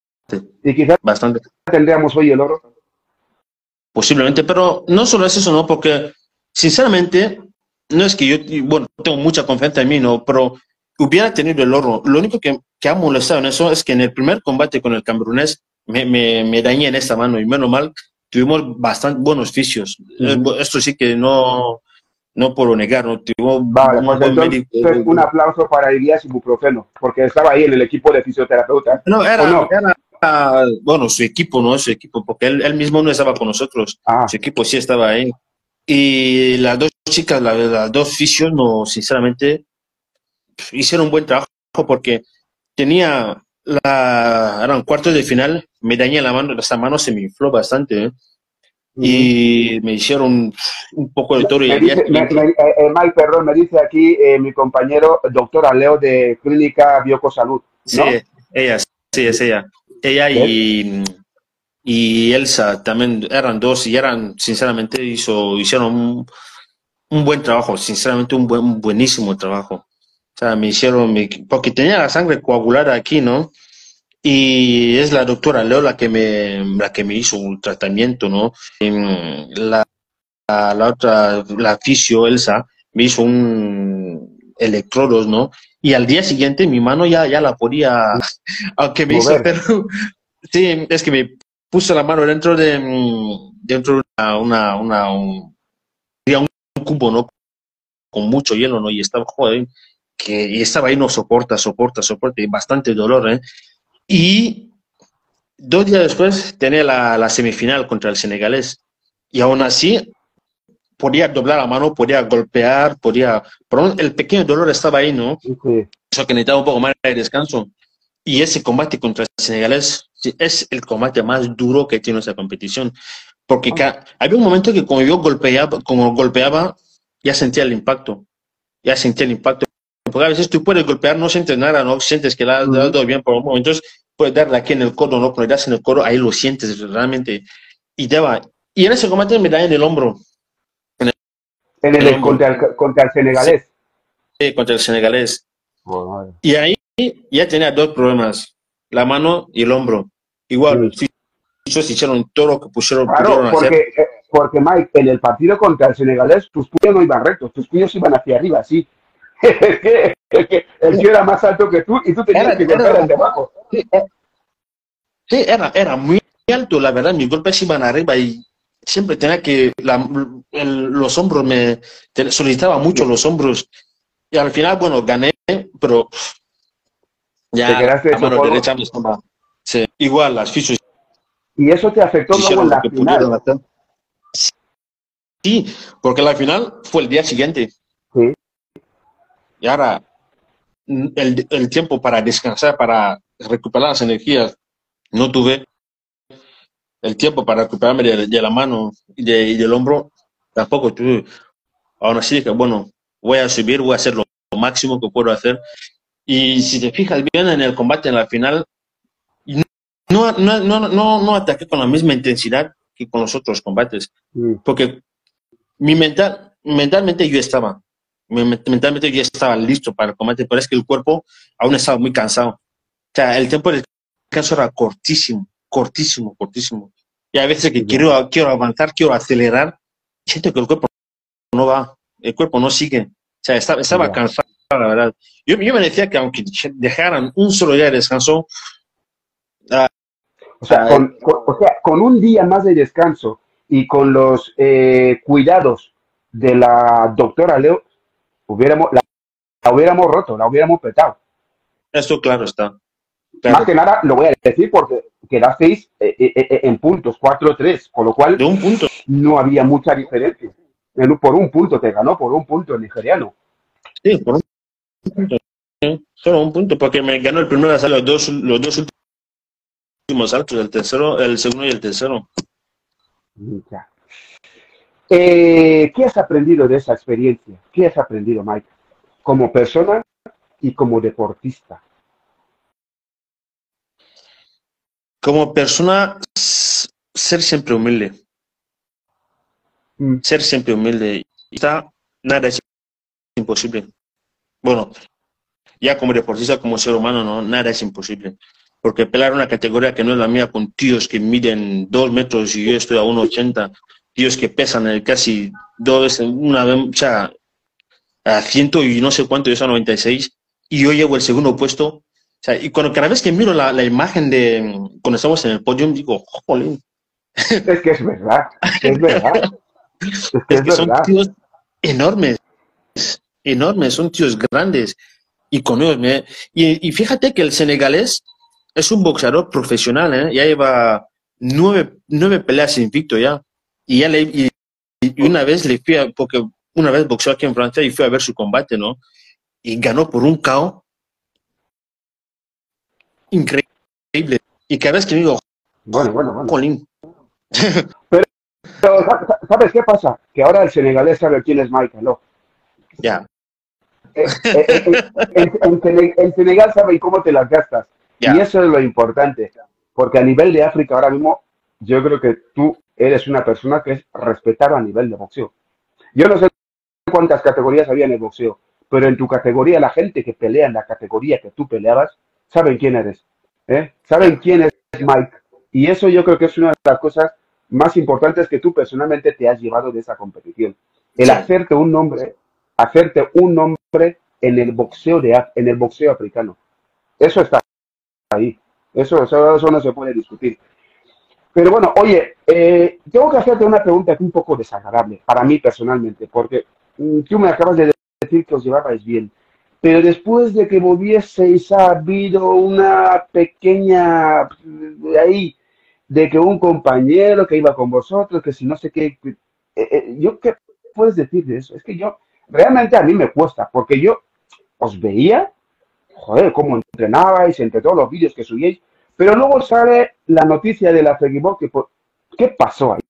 Speaker 2: Y quizás
Speaker 1: bastante,
Speaker 2: tendríamos hoy el oro.
Speaker 1: posiblemente, pero no solo es eso, ¿no? Porque, sinceramente, no es que yo, y bueno, tengo mucha confianza en mí, ¿no? Pero hubiera tenido el oro. Lo único que, que ha molestado en eso es que en el primer combate con el camerunés me, me, me dañé en esta mano y menos mal, tuvimos bastante buenos fisios. Eh,
Speaker 2: Ujú.
Speaker 1: Esto sí que no, no puedo negar, ¿no? Tuvimos
Speaker 2: Vale,
Speaker 1: un
Speaker 2: pues
Speaker 1: buen
Speaker 2: entonces
Speaker 1: médico.
Speaker 2: un aplauso para Elías Ibuprofeno, porque estaba ahí en el equipo de fisioterapeutas.
Speaker 1: No,
Speaker 2: ¿O
Speaker 1: era,
Speaker 2: no?
Speaker 1: era, bueno, su equipo, ¿no? Su equipo, porque él, él mismo no estaba con nosotros,
Speaker 2: Ah,
Speaker 1: su equipo sí estaba ahí. Y las dos chicas, la- las, dos fisios, no, sinceramente, hicieron un buen trabajo porque tenía la, eran cuartos de final, me dañé la mano, esta mano se me infló bastante, ¿eh?
Speaker 2: ujú.
Speaker 1: Y me hicieron un poco de
Speaker 2: Me,
Speaker 1: todo y
Speaker 2: me
Speaker 1: al día
Speaker 2: dice, me,
Speaker 1: siguiente,
Speaker 2: me- eh, eh, Mike, perdón, me dice aquí eh, mi compañero doctor Aleo de Clínica Biocosalud,
Speaker 1: sí,
Speaker 2: ¿no?
Speaker 1: ella, sí, es ella. Ella
Speaker 2: ¿Ves?
Speaker 1: y, y Elsa también eran dos y eran, sinceramente, hizo, hicieron un, un buen trabajo, sinceramente, un buen, un buenísimo trabajo. O sea, me hicieron, me- porque tenía la sangre coagulada aquí, ¿no? y es la doctora Leo la que me, la que me hizo un tratamiento, ¿no? En la, la otra, la fisio, Elsa, me hizo un electrodos, ¿no? Y al día siguiente mi mano ya, ya la podía, aunque me hizo,
Speaker 2: Mover.
Speaker 1: pero sí, es que me puso la mano dentro de, mm, dentro de una, una, una un, un cubo, ¿no? Con mucho hielo, ¿no? Y estaba, joder, que y estaba ahí, no soporta, soporta, soporta, y bastante dolor, ¿eh? Y dos días después tenía la, la semifinal contra el senegalés. Y aún así podía doblar la mano, podía golpear, podía... Pero el pequeño dolor estaba ahí, ¿no?
Speaker 2: Sí.
Speaker 1: Eso que necesitaba un poco más de descanso. Y ese combate contra el senegalés es el combate más duro que tiene esa competición. Porque ca- había un momento que cuando yo golpeaba, como golpeaba, ya sentía el impacto. Ya sentía el impacto. Porque a veces tú puedes golpear, no sientes nada, no sientes que la has
Speaker 2: Ujú.
Speaker 1: dado bien por un momento. Entonces puedes darle aquí en el codo, ¿no? Cuando le das en el codo, ahí lo sientes realmente. Y te va. Y en ese combate me da en el hombro. En
Speaker 2: En
Speaker 1: el
Speaker 2: el,
Speaker 1: hombro.
Speaker 2: contra, el, contra el
Speaker 1: Sí,
Speaker 2: senegalés.
Speaker 1: contra el senegalés.
Speaker 2: Bueno,
Speaker 1: Y ahí ya tenía dos problemas. La mano y el hombro. Igual, los
Speaker 2: sí.
Speaker 1: fichos hicieron todo lo que pusieron, pudieron
Speaker 2: Claro,
Speaker 1: hacer.
Speaker 2: porque, eh, porque Mike, en el partido contra el senegalés, tus puños no iban rectos, tus puños iban hacia arriba, sí. Es que, es que el tío era más alto que tú y tú tenías
Speaker 1: Era,
Speaker 2: que golpear al
Speaker 1: era,
Speaker 2: de abajo.
Speaker 1: sí, sí, era, era muy alto, la verdad. Mis golpes iban arriba y siempre tenía que. La, el, los hombros me. Te, solicitaba mucho los hombros. Y al final, bueno, gané, pero
Speaker 2: Te
Speaker 1: ya la,
Speaker 2: quedaste
Speaker 1: la
Speaker 2: hecho
Speaker 1: mano
Speaker 2: polvo.
Speaker 1: derecha me estaba. Sí, igual, las fichas
Speaker 2: Y eso te afectó luego
Speaker 1: hicieron
Speaker 2: en
Speaker 1: lo
Speaker 2: la
Speaker 1: que
Speaker 2: final.
Speaker 1: pudieron hacer. Sí, porque la final fue el día siguiente.
Speaker 2: Sí.
Speaker 1: Y ahora, el, el tiempo para descansar, para recuperar las energías, no tuve el tiempo para recuperarme de, de la mano y, de, y del hombro, tampoco tuve. Aún así, que bueno, voy a subir, voy a hacer lo, lo máximo que puedo hacer. Y si te fijas bien en el combate, en la final, no, no, no, no, no ataqué con la misma intensidad que con los otros combates,
Speaker 2: Sí.
Speaker 1: porque mi mental, mentalmente yo estaba, mentalmente yo estaba listo para el combate, pero es que el cuerpo aún estaba muy cansado. O sea, el tiempo de descanso era cortísimo, cortísimo, cortísimo. Y a veces que
Speaker 2: Ya.
Speaker 1: quiero, quiero avanzar, quiero acelerar, siento que el cuerpo no va, el cuerpo no sigue. O sea, estaba, estaba
Speaker 2: Ya.
Speaker 1: cansado, la verdad. Yo, yo me decía que aunque dejaran un solo día de descanso, ah,
Speaker 2: O sea,
Speaker 1: ah,
Speaker 2: con, con- o sea, con un día más de descanso y con los eh, cuidados de la doctora Leo, hubiéramos, la, la hubiéramos roto, la hubiéramos petado.
Speaker 1: esto claro está,
Speaker 2: Más
Speaker 1: claro.
Speaker 2: que nada, lo voy a decir porque quedasteis eh, eh, eh, en puntos, cuatro tres, con lo cual
Speaker 1: De un punto,
Speaker 2: no había mucha diferencia. En- por un punto te ganó, por un punto el nigeriano.
Speaker 1: sí, por un punto, sí, solo un punto, porque me ganó el primero, los dos, los dos últimos saltos, el tercero, el segundo y el tercero.
Speaker 2: Ya. Eh, ¿Qué has aprendido de esa experiencia? ¿Qué has aprendido, Mike? Como persona y como deportista.
Speaker 1: Como persona, s- ser siempre humilde,
Speaker 2: Mm.
Speaker 1: ser siempre humilde. Está, nada es imposible. Bueno, ya como deportista, como ser humano, no, nada es imposible. Porque pelear una categoría que no es la mía con tíos que miden dos metros y yo estoy a uno ochenta, tíos que pesan el casi dos veces, una vez, o sea, a ciento y no sé cuánto, yo soy a noventa y seis, y yo llevo el segundo puesto. O sea, y cuando cada vez que miro la, la imagen de cuando estamos en el podio, digo, jolín,
Speaker 2: Es que es verdad, es que es verdad, es que
Speaker 1: es
Speaker 2: es
Speaker 1: que son
Speaker 2: verdad.
Speaker 1: tíos enormes, enormes, son tíos grandes. Y con ellos me... Y, y fíjate que el senegalés es un boxeador profesional, ¿eh? Ya lleva nueve, nueve peleas invicto ya. Y ya le, y, y una vez le fui a, porque una vez boxeó aquí en Francia y fui a ver su combate, ¿no? Y ganó por un K O increíble. Y cada vez que me digo,
Speaker 2: Bueno, bueno, bueno.
Speaker 1: jolín,
Speaker 2: Pero, ¿sabes qué pasa? Que ahora el senegalés sabe quién es Michael. ¿No?
Speaker 1: ya,
Speaker 2: Eh, eh, eh, el, el- el Senegal sabe cómo te las gastas. Y
Speaker 1: ya,
Speaker 2: eso es lo importante. Porque a nivel de África ahora mismo, yo creo que tú eres una persona que es respetada a nivel de boxeo. Yo no sé cuántas categorías había en el boxeo, pero en tu categoría, la gente que pelea en la categoría que tú peleabas, saben quién eres. ¿eh? Saben quién es Mike. Y eso yo creo que es una de las cosas más importantes que tú personalmente te has llevado de esa competición. El
Speaker 1: Sí.
Speaker 2: hacerte un nombre, hacerte un nombre en el boxeo de Af- en el boxeo africano. Eso está ahí. Eso, eso, eso no se puede discutir. Pero bueno, oye, eh, tengo que hacerte una pregunta que es un poco desagradable para mí personalmente, porque mm, tú me acabas de decir que os llevabais bien, pero después de que volvieseis ha habido una pequeña mm, ahí de que un compañero que iba con vosotros, que si no sé qué, que- eh, eh, yo qué puedes decir de eso. Es que yo realmente a mí me cuesta, porque yo os veía joder, cómo entrenabais, entre todos los vídeos que subíais, pero luego sale la noticia de la Fegibol que por- ¿qué pasó ahí?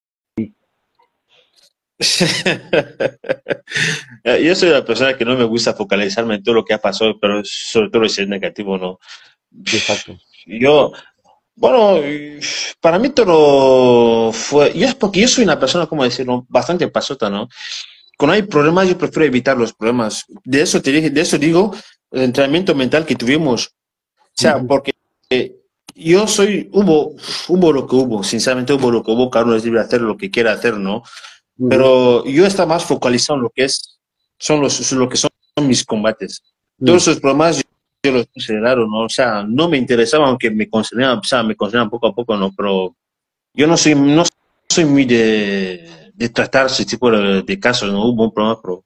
Speaker 1: Yo soy una persona que no me gusta focalizarme en todo lo que ha pasado, pero sobre todo si es negativo, ¿no?
Speaker 2: Exacto.
Speaker 1: Yo, bueno, para mí todo fue, yo es porque yo soy una persona, como decirlo, bastante pasota, ¿no? Cuando hay problemas, yo prefiero evitar los problemas. De eso te dije, de eso digo, el entrenamiento mental que tuvimos. O sea,
Speaker 2: Ujú,
Speaker 1: porque yo soy, hubo, hubo lo que hubo, sinceramente hubo lo que hubo, cada uno es libre de hacer lo que quiera hacer, ¿no?
Speaker 2: ujú,
Speaker 1: Pero yo estaba más focalizado en lo que es, son los, lo que son mis combates. Todos
Speaker 2: ujú.
Speaker 1: esos problemas yo, yo los consideraron, ¿no? O sea, no me interesaba, aunque me consideraban, o sea, me consideraban poco a poco, ¿no? Pero yo no soy, no soy muy de, de tratar ese tipo de, de casos, ¿no? Hubo un problema, pero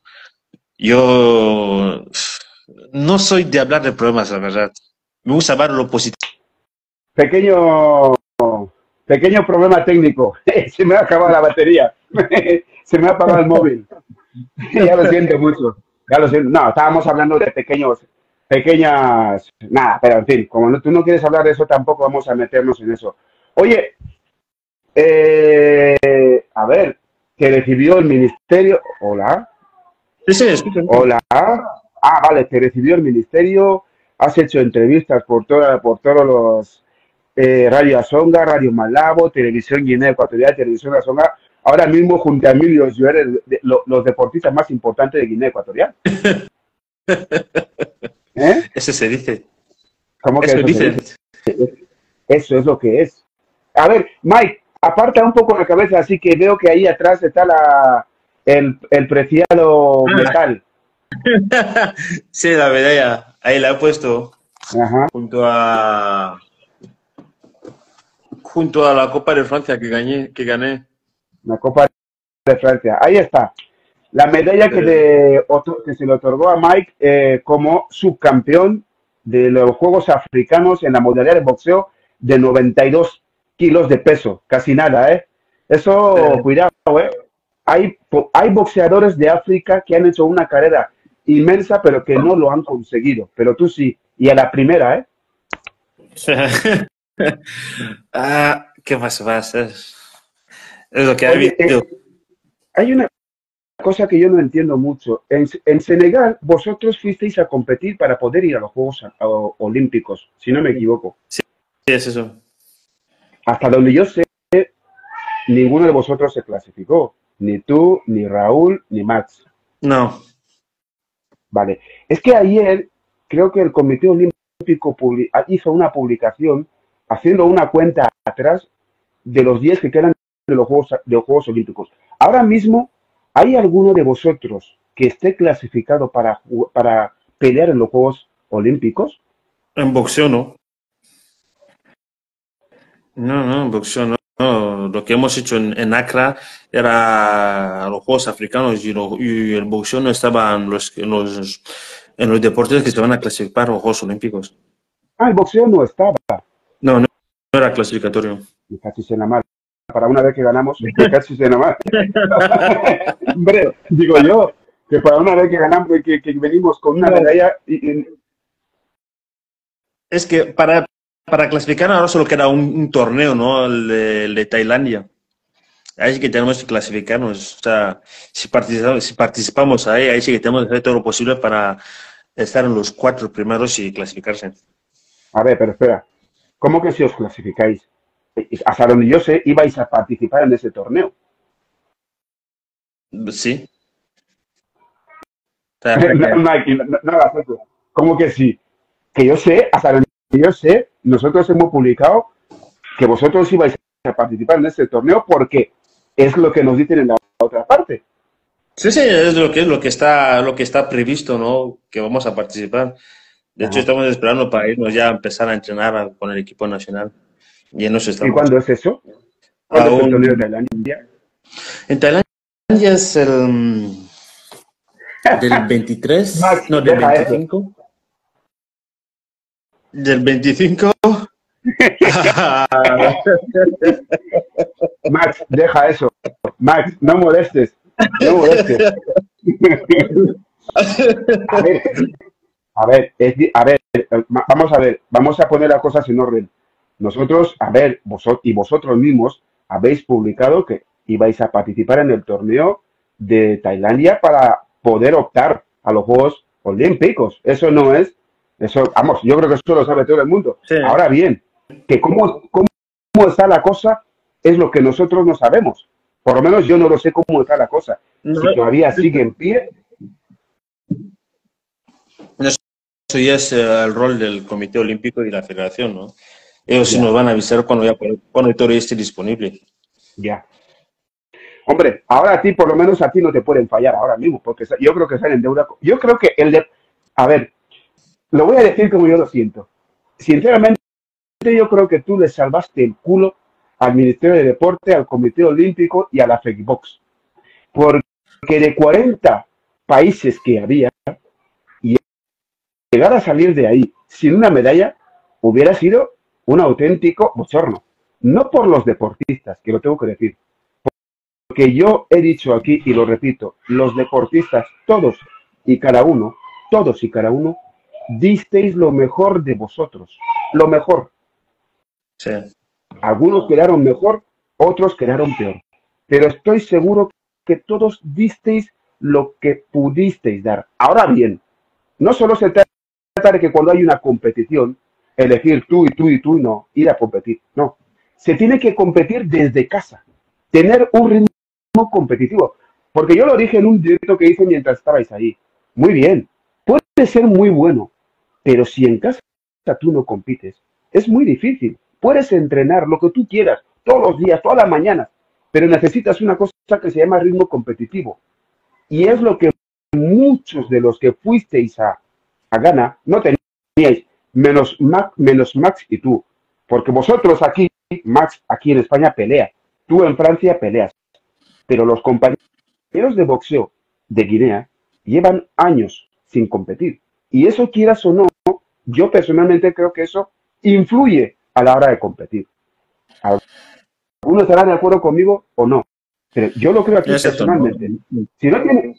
Speaker 1: yo no soy de hablar de problemas, la verdad. Me gusta ver lo positivo.
Speaker 2: Pequeño, pequeño problema técnico. Se me ha acabado la batería. Se me ha apagado el móvil. Ya lo siento mucho. Ya lo siento. No, estábamos hablando de pequeños, pequeñas, nada, pero en fin, como no, tú no quieres hablar de eso, tampoco vamos a meternos en eso. Oye, eh, a ver, que recibió el ministerio. Hola,
Speaker 1: Sí, sí, escucho.
Speaker 2: hola. Ah, vale, te recibió el ministerio. Has hecho entrevistas por toda, por todos los eh, Radio Asonga, Radio Malabo, Televisión Guinea Ecuatorial, Televisión Asonga. Ahora mismo, junto a Emilio, yo eres de- lo- los deportistas más importantes de Guinea Ecuatorial. ¿Eh?
Speaker 1: Eso se dice.
Speaker 2: ¿Cómo que
Speaker 1: Eso
Speaker 2: eso se
Speaker 1: dice.
Speaker 2: dice? Eso es lo que es. A ver, Mike, aparta un poco la cabeza, así que veo que ahí atrás está la, el, el preciado metal.
Speaker 1: Sí, la medalla. Ahí la he puesto
Speaker 2: Ajá,
Speaker 1: junto a junto a la Copa de Francia que gané, que gané.
Speaker 2: la Copa de Francia. Ahí está. La medalla que,
Speaker 1: Eh,
Speaker 2: de, que se le otorgó a Mike eh, como subcampeón de los Juegos Africanos en la modalidad de boxeo de noventa y dos kilos de peso. Casi nada, ¿eh? Eso,
Speaker 1: eh,
Speaker 2: cuidado, ¿eh? Hay, hay boxeadores de África que han hecho una carrera inmensa, pero que no lo han conseguido. Pero tú sí. Y a la primera, ¿eh?
Speaker 1: ah, ¿qué más va a hacer? Es lo que ha
Speaker 2: Oye,
Speaker 1: habido.
Speaker 2: eh, hay una cosa que yo no entiendo mucho. En, en Senegal, vosotros fuisteis a competir para poder ir a los Juegos a- a- Olímpicos, si no me equivoco.
Speaker 1: Sí, es eso.
Speaker 2: Hasta donde yo sé, ninguno de vosotros se clasificó. Ni tú, ni Raúl, ni Max.
Speaker 1: No.
Speaker 2: Vale. Es que ayer creo que el Comité Olímpico publi- hizo una publicación haciendo una cuenta atrás de los días que quedan de los Juegos, de los Juegos Olímpicos. Ahora mismo, ¿hay alguno de vosotros que esté clasificado para, ju- para pelear en los Juegos Olímpicos?
Speaker 1: En boxeo no. No, no, en boxeo no. No, lo que hemos hecho en, en Accra era los Juegos Africanos y, lo- y el boxeo no estaba en los, en los, en los deportes que se van a clasificar a los Juegos Olímpicos.
Speaker 2: Ah, el boxeo no estaba.
Speaker 1: No, no, no era clasificatorio.
Speaker 2: Me cachis en la mar. Para una vez que ganamos, me cachis en la mar. Hombre, digo yo, que para una vez que ganamos, que, que venimos con una
Speaker 1: No,
Speaker 2: medalla. Y, y-
Speaker 1: es que para, para clasificar ahora solo queda un, un torneo, ¿no? El de, el de Tailandia. Ahí sí que tenemos que clasificarnos. O sea, si participamos, si participamos ahí, ahí sí que tenemos que hacer todo lo posible para estar en los cuatro primeros y clasificarse.
Speaker 2: a ver, pero espera, ¿cómo que si os clasificáis? Hasta donde yo sé, ibais a participar en ese torneo.
Speaker 1: Sí. O sea,
Speaker 2: No, no, no, no, no hagas eso. ¿Cómo que sí? Que yo sé, hasta donde yo sé, nosotros hemos publicado que vosotros ibais a participar en este torneo porque es lo que nos dicen en la otra parte.
Speaker 1: Sí, sí, es lo que es lo que está, lo que está previsto, ¿no? Que vamos a participar. De hecho,
Speaker 2: Ajá.
Speaker 1: estamos esperando para irnos ya a empezar a entrenar a- con el equipo nacional. Y en eso
Speaker 2: ¿Y
Speaker 1: estamos.
Speaker 2: cuándo es eso? ¿Cuándo es el torneo de
Speaker 1: Aún,
Speaker 2: Tailandia?
Speaker 1: en Tailandia es el mm, del veintitrés,
Speaker 2: Max,
Speaker 1: no, del
Speaker 2: deja eso.
Speaker 1: veinticinco. Del veinticinco.
Speaker 2: Max, deja eso. Max, no molestes. No molestes. A ver, a ver, es di- a ver, eh, ma- vamos a ver, vamos a poner las cosas en orden. Nosotros, a ver, vosotros y vosotros mismos habéis publicado que ibais a participar en el torneo de Tailandia para poder optar a los Juegos Olímpicos. Eso no es, eso, vamos, yo creo que eso lo sabe todo el mundo.
Speaker 1: Sí.
Speaker 2: Ahora bien, que cómo, cómo está la cosa es lo que nosotros no sabemos. Por lo menos yo no lo sé cómo está la cosa.
Speaker 1: No,
Speaker 2: Si todavía sigue en pie.
Speaker 1: eso ya es eh, el rol del Comité Olímpico y la Federación, ¿no? Ellos sí
Speaker 2: Ya,
Speaker 1: nos van a avisar cuando ya cuando el toro esté disponible.
Speaker 2: ya. Hombre, ahora a ti, por lo menos a ti no te pueden fallar ahora mismo, porque sa- yo creo que están en deuda. co- Yo creo que el de... A ver, lo voy a decir como yo lo siento. Sinceramente, yo creo que tú le salvaste el culo al Ministerio de Deporte, al Comité Olímpico y a la FECBOX. Porque de cuarenta países que había, y llegar a salir de ahí sin una medalla hubiera sido un auténtico bochorno. No por los deportistas, que lo tengo que decir, que yo he dicho aquí y lo repito, los deportistas, todos y cada uno, todos y cada uno, disteis lo mejor de vosotros, lo mejor.
Speaker 1: Sí.
Speaker 2: Algunos quedaron mejor, otros quedaron peor. Pero estoy seguro que todos disteis lo que pudisteis dar. Ahora bien, no solo se trata de que cuando hay una competición, elegir tú y tú y tú, no, ir a competir. No, se tiene que competir desde casa, tener un ritmo competitivo. Porque yo lo dije en un directo que hice mientras estabais ahí. Muy bien, puede ser muy bueno, pero si en casa tú no compites, es muy difícil. Puedes entrenar lo que tú quieras, todos los días, todas las mañanas, pero necesitas una cosa que se llama ritmo competitivo. Y es lo que muchos de los que fuisteis a, a Ghana no teníais, menos Max, menos Max y tú. Porque vosotros aquí, Max aquí en España pelea, tú en Francia peleas, pero los compañeros de boxeo de Guinea llevan años sin competir. Y eso, quieras o no, yo personalmente creo que eso influye a la hora de competir. Algunos estarán de acuerdo conmigo o no, pero yo lo creo aquí
Speaker 1: Exacto, ¿no?
Speaker 2: personalmente. Si no tiene...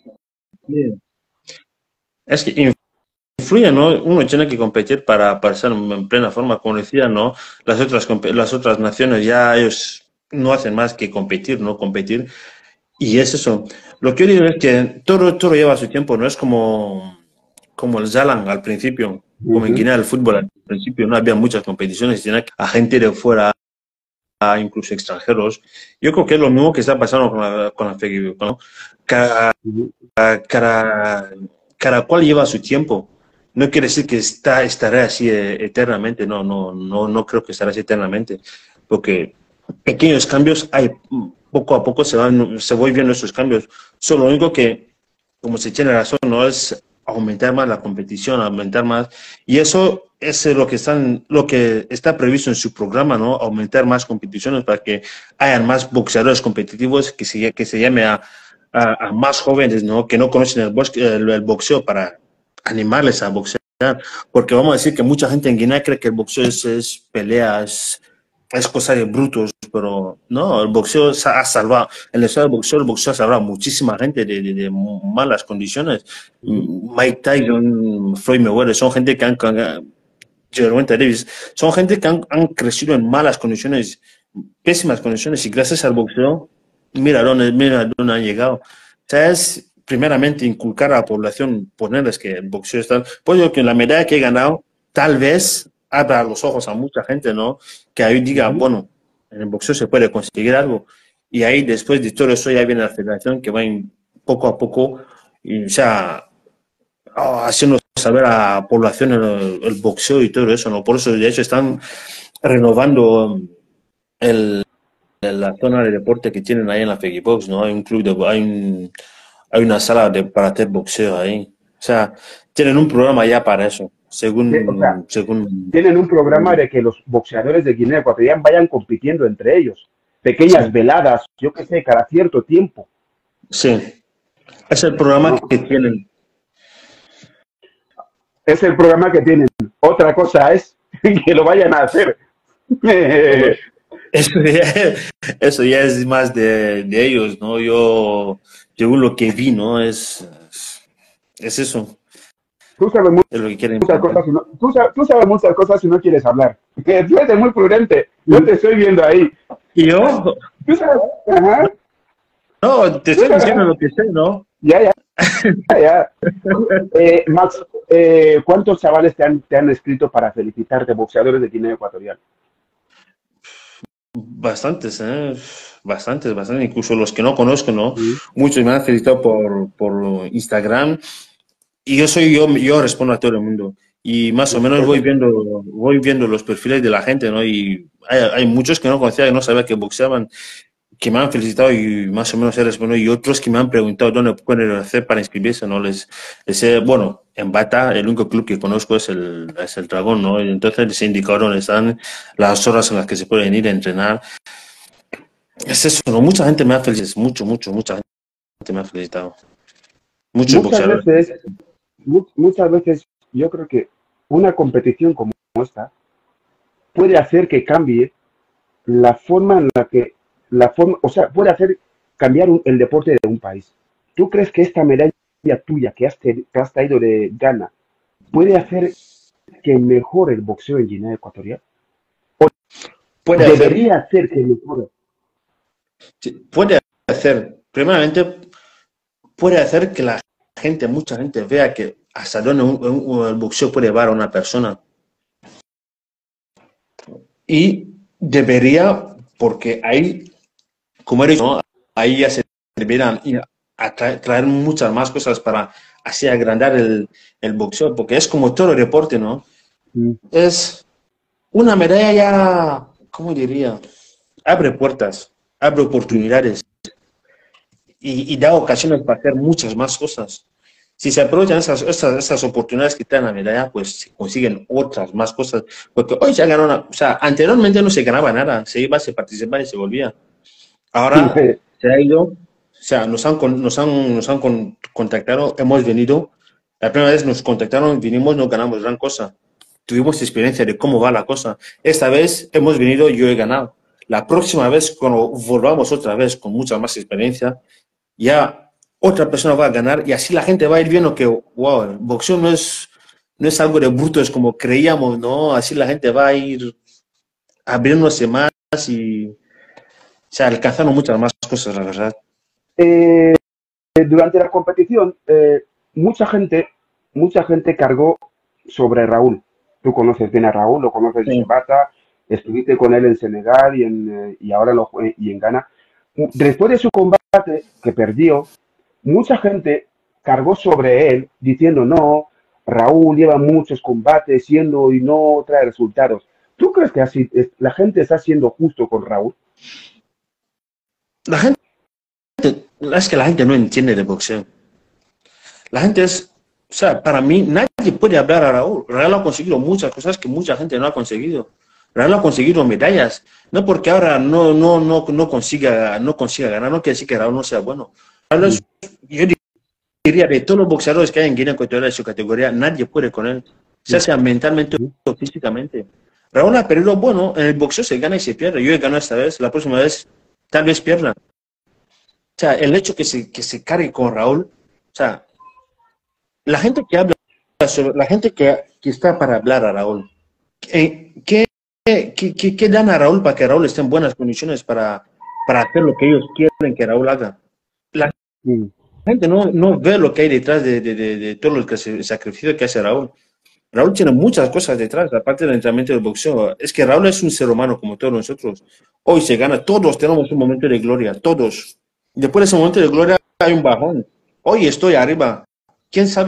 Speaker 1: Es que influye, ¿no? Uno tiene que competir para, para estar en plena forma, como decía, ¿no? Las otras, compe- las otras naciones ya ellos no hacen más que competir, ¿no? Competir. Y es eso. Lo que yo digo es que todo, todo lleva su tiempo, no es como, como el Zalan al principio, como en
Speaker 2: Ujú.
Speaker 1: Guinea el fútbol al principio, no había muchas competiciones, tenía a gente de fuera, a incluso extranjeros. Yo creo que es lo mismo que está pasando con la, con la F E C, ¿no? Cada,
Speaker 2: Ujú.
Speaker 1: cada, cada cual lleva su tiempo. No quiere decir que está, estará así eh, eternamente, no, no, no, no creo que estará así eternamente, porque pequeños cambios hay, poco a poco se van, se voy viendo esos cambios. Solo lo único que, como se tiene razón, no es aumentar más la competición, aumentar más, y eso es lo que están, lo que está previsto en su programa, ¿no? Aumentar más competiciones para que hayan más boxeadores competitivos, que se, que se llame a, a, a más jóvenes, ¿no? Que no conocen el, bosque, el, el boxeo para animarles a boxear, porque vamos a decir que mucha gente en Guinea cree que el boxeo es, es peleas, es cosa de brutos, pero no, el boxeo ha salvado, en el estado del boxeo, el boxeo ha salvado a muchísima gente de, de, de malas condiciones. Mike Tyson, Floyd Mayweather, son gente que han, Gervonta Davis, son gente que han, han crecido en malas condiciones, pésimas condiciones, y gracias al boxeo, mira dónde, mira dónde han llegado. O sea, es primeramente inculcar a la población, ponerles que el boxeo está... Pues yo que la medalla que he ganado, tal vez abra los ojos a mucha gente, ¿no? Que ahí diga,
Speaker 2: Ujú.
Speaker 1: bueno, en el boxeo se puede conseguir algo. Y ahí después de todo eso ya viene la federación que va en, poco a poco, y, o sea, oh, haciendo a ver a la población el, el boxeo y todo eso, ¿no? Por eso, de hecho, están renovando el, la zona de deporte que tienen ahí en la Fegibox, ¿no? Hay un club, de, hay, un, hay una sala de, para hacer boxeo ahí. O sea, tienen un programa ya para eso,
Speaker 2: O sea,
Speaker 1: según... según
Speaker 2: tienen un programa de que los boxeadores de Guinea Ecuatorial vayan compitiendo entre ellos. Pequeñas
Speaker 1: sí,
Speaker 2: veladas, yo qué sé, cada cierto tiempo.
Speaker 1: sí, es el programa
Speaker 2: ¿No?
Speaker 1: que tienen.
Speaker 2: Es el programa que tienen. Otra cosa es que lo vayan a hacer.
Speaker 1: Eso ya, eso ya es más de, de ellos, ¿no? Yo, según lo que vi, ¿no? Es, es eso,
Speaker 2: Tú sabes
Speaker 1: es lo que quieren
Speaker 2: muchas
Speaker 1: implantar.
Speaker 2: cosas y no, tú, sabes, tú sabes muchas cosas y no quieres hablar. Tú eres muy prudente. Yo te estoy viendo ahí.
Speaker 1: Y yo,
Speaker 2: Tú sabes, ajá,
Speaker 1: no, te
Speaker 2: tú
Speaker 1: estoy diciendo
Speaker 2: sabes,
Speaker 1: lo que sé, ¿no?
Speaker 2: ya, ya, ya. Eh, Max, eh, ¿cuántos chavales te han, te han escrito para felicitarte, boxeadores de Guinea Ecuatorial?
Speaker 1: Bastantes, ¿eh? Bastantes, bastantes, incluso los que no conozco, ¿no?
Speaker 2: Sí,
Speaker 1: Muchos me han felicitado por, por Instagram y yo soy yo, yo respondo a todo el mundo y más o
Speaker 2: por
Speaker 1: menos voy
Speaker 2: supuesto.
Speaker 1: viendo, voy viendo los perfiles de la gente, ¿no? Y hay, hay muchos que no conocía, que no sabía que boxeaban, que me han felicitado y más o menos he respondido y otros que me han preguntado dónde pueden hacer para inscribirse, ¿no? Les, les he- bueno, en Bata el único club que conozco es el, es el Dragón, ¿no? Y entonces les he indicado dónde están las horas en las que se pueden ir a entrenar. Es eso, ¿no? Mucha gente me ha felicitado, mucho, mucho, mucha gente me ha felicitado. Muchos
Speaker 2: Muchas
Speaker 1: boxeadores.
Speaker 2: veces, mu- muchas veces yo creo que una competición como esta puede hacer que cambie la forma en la que, la forma, o sea, puede hacer cambiar un- el deporte de un país. ¿Tú crees que esta medalla tuya que has, te- que has traído de Ghana puede hacer que mejore el boxeo en Guinea Ecuatorial?
Speaker 1: Puede hacer,
Speaker 2: Debería hacer que mejore.
Speaker 1: sí, puede hacer, primeramente, puede hacer que la gente, mucha gente vea que hasta dónde un- un- el boxeo puede llevar a una persona. Y debería, porque ahí, como he dicho, ¿no? Ahí ya se deberían ir a tra- traer muchas más cosas para así agrandar el, el boxeo, porque es como todo el deporte, ¿no?
Speaker 2: Mm.
Speaker 1: Es una medalla ya, ¿cómo diría? Abre puertas, abre oportunidades y, y da ocasiones para hacer muchas más cosas. Si se aprovechan esas, esas, esas oportunidades que traen la medalla, pues se consiguen otras más cosas. Porque hoy se ha ganado, una, o sea, anteriormente no se ganaba nada, se iba, se participaba y se volvía. Ahora se ha ido, o sea, nos han, con- nos han, nos han con- contactado, hemos venido, la primera vez nos contactaron, vinimos, no ganamos gran cosa. Tuvimos experiencia de cómo va la cosa. Esta vez hemos venido, yo he ganado. La próxima vez, cuando volvamos otra vez con mucha más experiencia, ya otra persona va a ganar y así la gente va a ir viendo que, wow, el boxeo no es, no es algo de brutos como creíamos, ¿no? Así la gente va a ir abriéndose más y, o sea, alcanzando muchas más cosas, la verdad.
Speaker 2: Eh, durante la competición, eh, mucha gente, mucha gente cargó sobre Raúl. Tú conoces bien a Raúl, lo conoces desde
Speaker 1: Sí.
Speaker 2: Bata, estuviste con él en Senegal y, en, eh, y ahora lo, y en Ghana. Después de su combate que perdió, mucha gente cargó sobre él diciendo, no, Raúl lleva muchos combates siendo y no trae resultados. ¿Tú crees que así es- la gente está siendo justo con Raúl?
Speaker 1: La gente, es que la gente no entiende de boxeo. La gente es, o sea, para mí nadie puede hablar a Raúl. Raúl ha conseguido muchas cosas que mucha gente no ha conseguido. Raúl ha conseguido medallas. No porque ahora no, no, no, no consiga, no consiga ganar, no quiere decir que Raúl no sea bueno. Raúl es, yo diría de todos los boxeadores que hay en Guinea Ecuatorial de su categoría, nadie puede con él, ya sea mentalmente o físicamente. Raúl ha perdido, bueno, en el boxeo se gana y se pierde. Yo he ganado esta vez, la próxima vez tal vez pierda. O sea, el hecho que se, que se cargue con Raúl, o sea, la gente que habla sobre, la gente que, que está para hablar a Raúl, ¿qué, qué, qué, qué, qué dan a Raúl para que Raúl esté en buenas condiciones para, para hacer lo que ellos quieren que Raúl haga? La
Speaker 2: Mm.
Speaker 1: gente no, no ve lo que hay detrás de, de, de, de todo el, que se, el sacrificio que hace Raúl. Raúl tiene muchas cosas detrás, aparte del entrenamiento del boxeo. Es que Raúl es un ser humano como todos nosotros. Hoy se gana, todos tenemos un momento de gloria, todos. Después de ese momento de gloria hay un bajón. Hoy estoy arriba. ¿Quién sabe?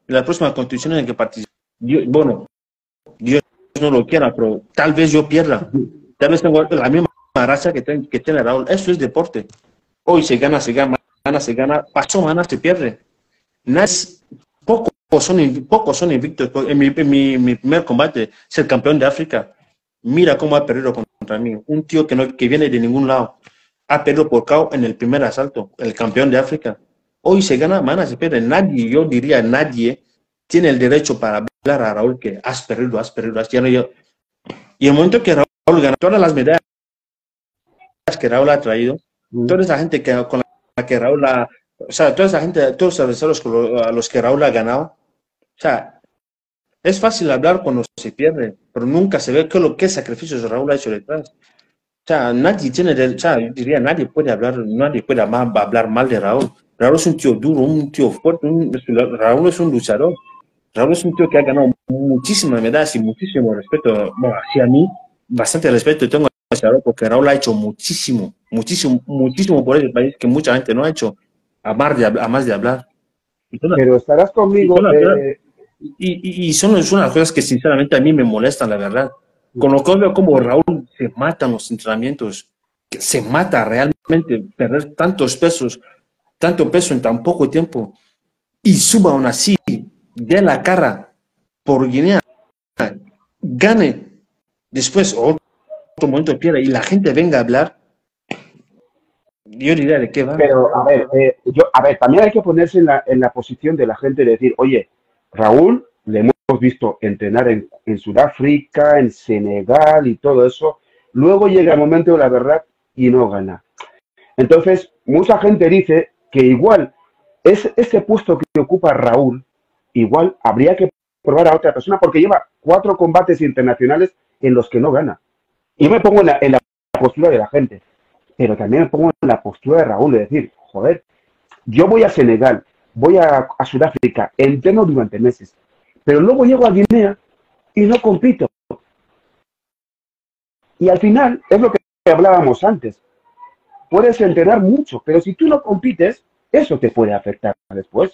Speaker 1: en la próxima constitución en que participe. Yo, bueno, Dios no lo quiera, pero tal vez yo pierda. Tal vez tengo la misma raza que, ten, que tiene Raúl. Eso es deporte. Hoy se gana, se gana, gana, se gana. Pasó, mañana se pierde. Nas, pocos son, pocos son invictos. En, mi, en mi, mi primer combate, ser campeón de África. Mira cómo ha perdido contra mí. Un tío que, no, que viene de ningún lado. Ha perdido por K O en el primer asalto. El campeón de África. Hoy se gana, mañana se pierde. Nadie, yo diría nadie, tiene el derecho para hablar a Raúl que has perdido, has perdido, has perdido. Y el momento que Raúl gana todas las medallas que Raúl ha traído, mm. toda esa gente que, con la que Raúl ha, o sea, toda esa gente, todos los adversarios a los que Raúl ha ganado, o sea, es fácil hablar cuando se pierde, pero nunca se ve qué, lo, qué sacrificios Raúl ha hecho detrás. O sea, nadie tiene, o sea, yo diría, nadie puede hablar, nadie puede mal, hablar mal de Raúl. Raúl es un tío duro, un tío fuerte, un, Raúl es un luchador. Raúl es un tío que ha ganado muchísimas medallas y muchísimo respeto. Bueno, hacia mí, bastante respeto tengo hacia Raúl porque Raúl ha hecho muchísimo, muchísimo, muchísimo por ese país que mucha gente no ha hecho, a más de, a más de hablar.
Speaker 2: Son, Pero estarás conmigo.
Speaker 1: Y son,
Speaker 2: eh...
Speaker 1: y, y, y son, son las cosas que sinceramente a mí me molestan, la verdad. Con lo que veo como Raúl se mata en los entrenamientos, que se mata realmente, perder tantos pesos, tanto peso en tan poco tiempo, y suba aún así, de la cara por Guinea, gane, después otro momento pierde y la gente venga a hablar, yo diría de qué va.
Speaker 2: Pero, a ver, eh, yo, a ver, también hay que ponerse en la, en la posición de la gente de decir, oye, Raúl, le hemos visto entrenar en, en Sudáfrica, en Senegal y todo eso, luego llega el momento de la verdad y no gana. Entonces, mucha gente dice que igual es ese puesto que ocupa Raúl, igual habría que probar a otra persona porque lleva cuatro combates internacionales en los que no gana. Y yo me pongo en la, en la postura de la gente, pero también me pongo en la postura de Raúl, de decir, joder, yo voy a Senegal, voy a, a Sudáfrica, entreno durante meses, pero luego llego a Guinea y no compito. Y al final, es lo que hablábamos antes, puedes entrenar mucho, pero si tú no compites, eso te puede afectar después.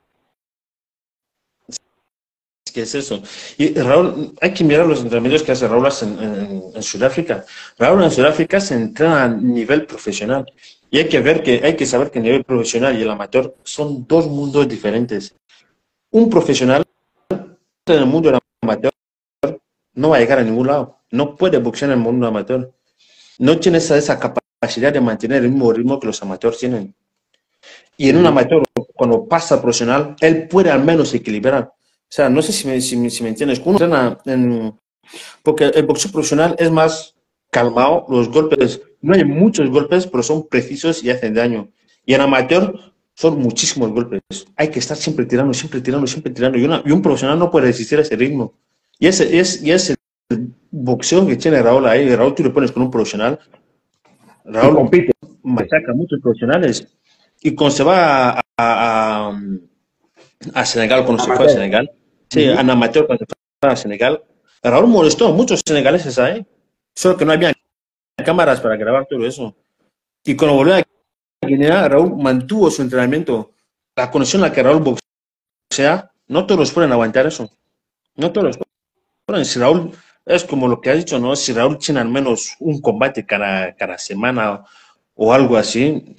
Speaker 1: ¿Qué es eso? Y Raúl, hay que mirar los entrenamientos que hace Raúl en, en, en Sudáfrica. Raúl en Sudáfrica se entrena a nivel profesional. Y hay que ver que, hay que saber que el nivel profesional y el amateur son dos mundos diferentes. Un profesional en el mundo del amateur no va a llegar a ningún lado. No puede boxear en el mundo amateur. No tiene esa, esa capacidad de mantener el mismo ritmo que los amateurs tienen. Y en un amateur, cuando pasa a profesional, él puede al menos equilibrar. O sea, no sé si me, si, si me entiendes. Uno entrena en, porque el boxeo profesional es más calmado, los golpes, no hay muchos golpes, pero son precisos y hacen daño. Y en amateur son muchísimos golpes. Hay que estar siempre tirando, siempre tirando, siempre tirando. Y, una, y un profesional no puede resistir a ese ritmo. Y ese es, y ese el boxeo que tiene Raúl ahí. Raúl, tú le pones con un profesional. Raúl compite, machaca a muchos profesionales. Y cuando se va a, a, a, a Senegal, cuando amateur. se fue a Senegal, sí, uh-huh. en amateur, cuando se fue a Senegal, Raúl molestó a muchos senegaleses ahí. Solo que no había cámaras para grabar todo eso. Y cuando volvió a Guinea, Raúl mantuvo su entrenamiento. La conexión a la que Raúl boxea, no todos pueden aguantar eso. No todos pueden. Si Raúl, es como lo que has dicho, ¿no? Si Raúl tiene al menos un combate cada, cada semana o, o algo así,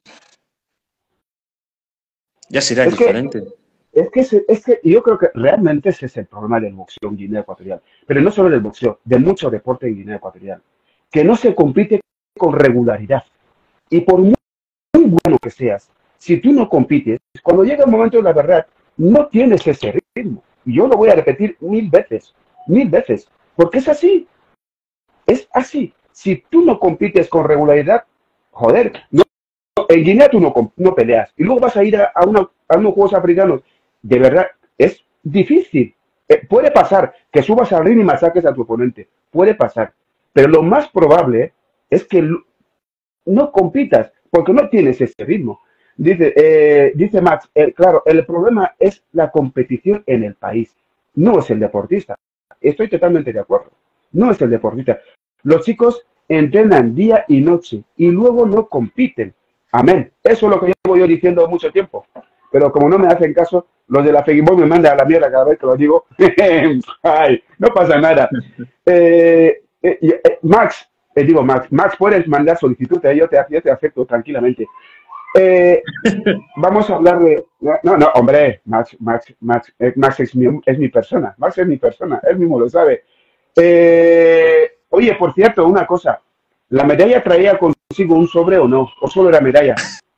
Speaker 1: ya sería
Speaker 2: es
Speaker 1: diferente.
Speaker 2: Que, es, que, es que yo creo que realmente ese es el problema del boxeo en Guinea Ecuatorial. Pero no solo del boxeo, de mucho deporte en Guinea Ecuatorial. Que no se compite con regularidad. Y por muy, muy bueno que seas, si tú no compites, cuando llega el momento de la verdad, no tienes ese ritmo. Y yo lo voy a repetir mil veces, mil veces, porque es así. Es así. Si tú no compites con regularidad, joder, no, en Guinea tú no, no peleas. Y luego vas a ir a, a, una, a unos Juegos Africanos. De verdad, es difícil. Eh, puede pasar que subas al ring y masaques a tu oponente. Puede pasar. Pero lo más probable es que no compitas, porque no tienes ese ritmo. Dice, eh, dice Max, eh, claro, el problema es la competición en el país, no es el deportista. Estoy totalmente de acuerdo. No es el deportista. Los chicos entrenan día y noche y luego no compiten. Amén. Eso es lo que llevo yo diciendo mucho tiempo. pero como no me hacen caso, los de la Fegibol me mandan a la mierda cada vez que lo digo. Ay, no pasa nada. Eh, eh, eh, Max, eh, digo Max, Max, puedes mandar solicitud, eh, yo, te, yo te acepto tranquilamente. Eh, Vamos a hablar de... No, no, hombre, Max, Max, Max, eh, Max es, mi, es mi persona, Max es mi persona, él mismo lo sabe. Eh, oye, por cierto, una cosa, ¿la medalla traía consigo un sobre o no? ¿O solo era medalla?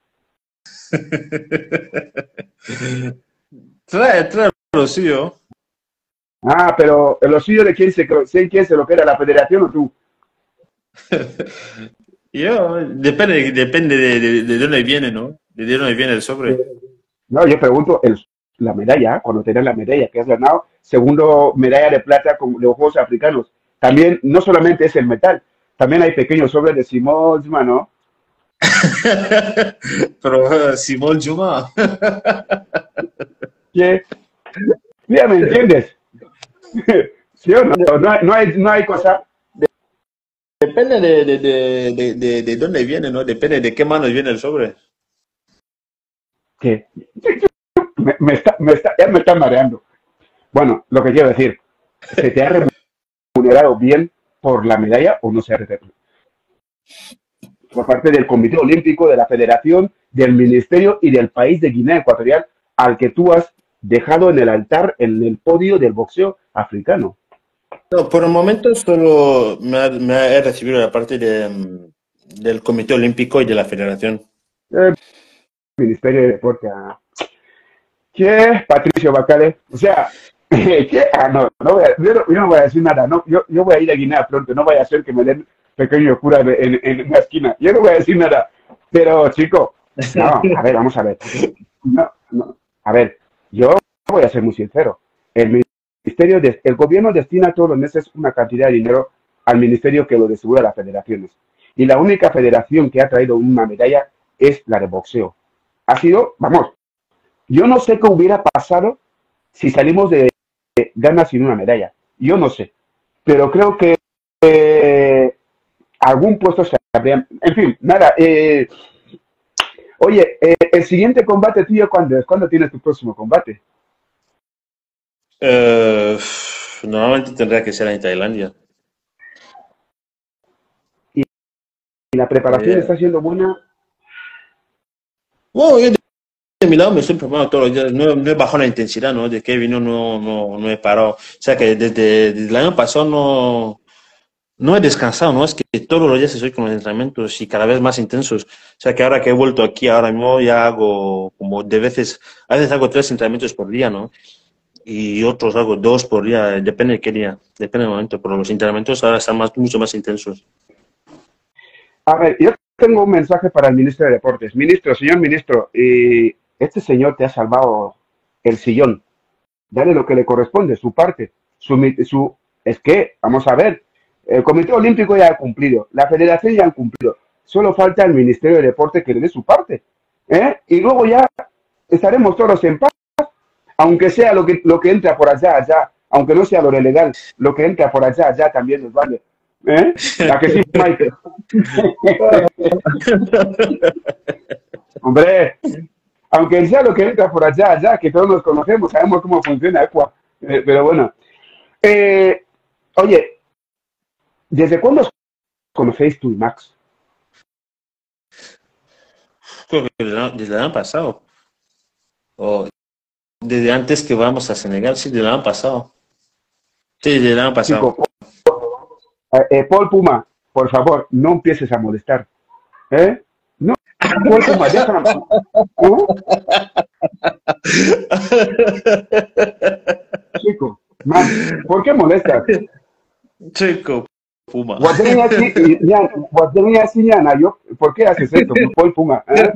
Speaker 1: trae, trae lo suyo.
Speaker 2: Ah, pero ¿el osillo de quién se, quién se lo queda, la federación o tú?
Speaker 1: Yo, depende, depende de, de, de dónde viene, ¿no? De dónde viene el sobre.
Speaker 2: No, yo pregunto, el, la medalla, cuando tenés la medalla que has ganado, segundo medalla de plata con los Juegos Africanos, también no solamente es el metal, también hay pequeños sobres de Simón, ¿no?
Speaker 1: Pero uh, Simón Juma.
Speaker 2: ¿Qué? ¿Ya me entiendes? ¿Sí o no? No hay, no hay, no hay cosa.
Speaker 1: Depende de, de, de, de, de, de dónde viene, ¿no? Depende de qué manos viene el sobre.
Speaker 2: ¿Qué? Me, me está, me está, ya me está mareando. Bueno, lo que quiero decir, ¿se te ha remunerado bien por la medalla o no se ha remunerado? Por parte del Comité Olímpico, de la Federación, del Ministerio y del país de Guinea Ecuatorial, al que tú has dejado en el altar, en el podio del boxeo africano.
Speaker 1: No, por el momento solo me ha, me ha recibido la parte de, del Comité Olímpico y de la Federación.
Speaker 2: El Ministerio de Deporte. ¿Qué? Patricio Bacale. O sea, ¿qué? Ah, no, no voy a, yo, no, yo no voy a decir nada. No, yo, yo voy a ir a Guinea pronto. No vaya a ser que me den pequeño cura en, en, en la esquina. Yo no voy a decir nada. Pero, chico, no, a ver, vamos a ver. No, no, a ver, yo voy a ser muy sincero. El ministerio, de, el gobierno destina todos los meses una cantidad de dinero al ministerio que lo distribuye a las federaciones. Y la única federación que ha traído una medalla es la de boxeo. Ha sido, vamos, yo no sé qué hubiera pasado si salimos de Ghana sin una medalla. Yo no sé. Pero creo que eh, algún puesto se habría... En fin, nada. Eh, oye, eh, el siguiente combate tuyo, ¿cuándo es? ¿Cuándo tienes tu próximo combate?
Speaker 1: Uh, normalmente tendría que ser en Tailandia.
Speaker 2: ¿Y, y la preparación
Speaker 1: Yeah.
Speaker 2: está siendo buena?
Speaker 1: Bueno, yo de, de mi lado me estoy preparando todos los días. No, no he bajado la intensidad, ¿no? De que vino no, no, no he parado. O sea que desde, desde el año pasado no, no he descansado, ¿no? Es que todos los días estoy con los entrenamientos y cada vez más intensos. O sea que ahora que he vuelto aquí, ahora mismo ya hago como de veces, a veces hago tres entrenamientos por día, ¿no? Y otros hago dos por día, depende de qué día, depende del momento, pero los entrenamientos ahora están más, mucho más intensos.
Speaker 2: A ver, yo tengo un mensaje para el ministro de Deportes. Ministro, señor ministro, eh, este señor te ha salvado el sillón. Dale lo que le corresponde, su parte. Su, su, es que, vamos a ver, el Comité Olímpico ya ha cumplido, la Federación ya ha cumplido. Solo falta el Ministerio de Deporte que le dé su parte. ¿eh? Y luego ya estaremos todos en paz. Aunque sea lo que, lo que entra por allá, allá, aunque no sea lo de legal, lo que entra por allá, allá también nos vale. ¿Eh? ¿A que sí, Maite? Hombre, aunque sea lo que entra por allá, allá, que todos nos conocemos, sabemos cómo funciona Ecua. Eh, pero bueno. Eh, oye, ¿desde cuándo os conocéis tú y Max?
Speaker 1: Creo que desde el año pasado. O desde antes que vamos a Senegal, sí, desde el año pasado. Sí, desde el año pasado.
Speaker 2: Chico, eh, Paul Puma, por favor, no empieces a molestar. ¿Eh? No, Paul Puma, déjame. ¿Uh? Chico, Max, ¿por qué molestas?
Speaker 1: Chico, Puma.
Speaker 2: ¿Por qué haces esto, Paul Puma? ¿Eh?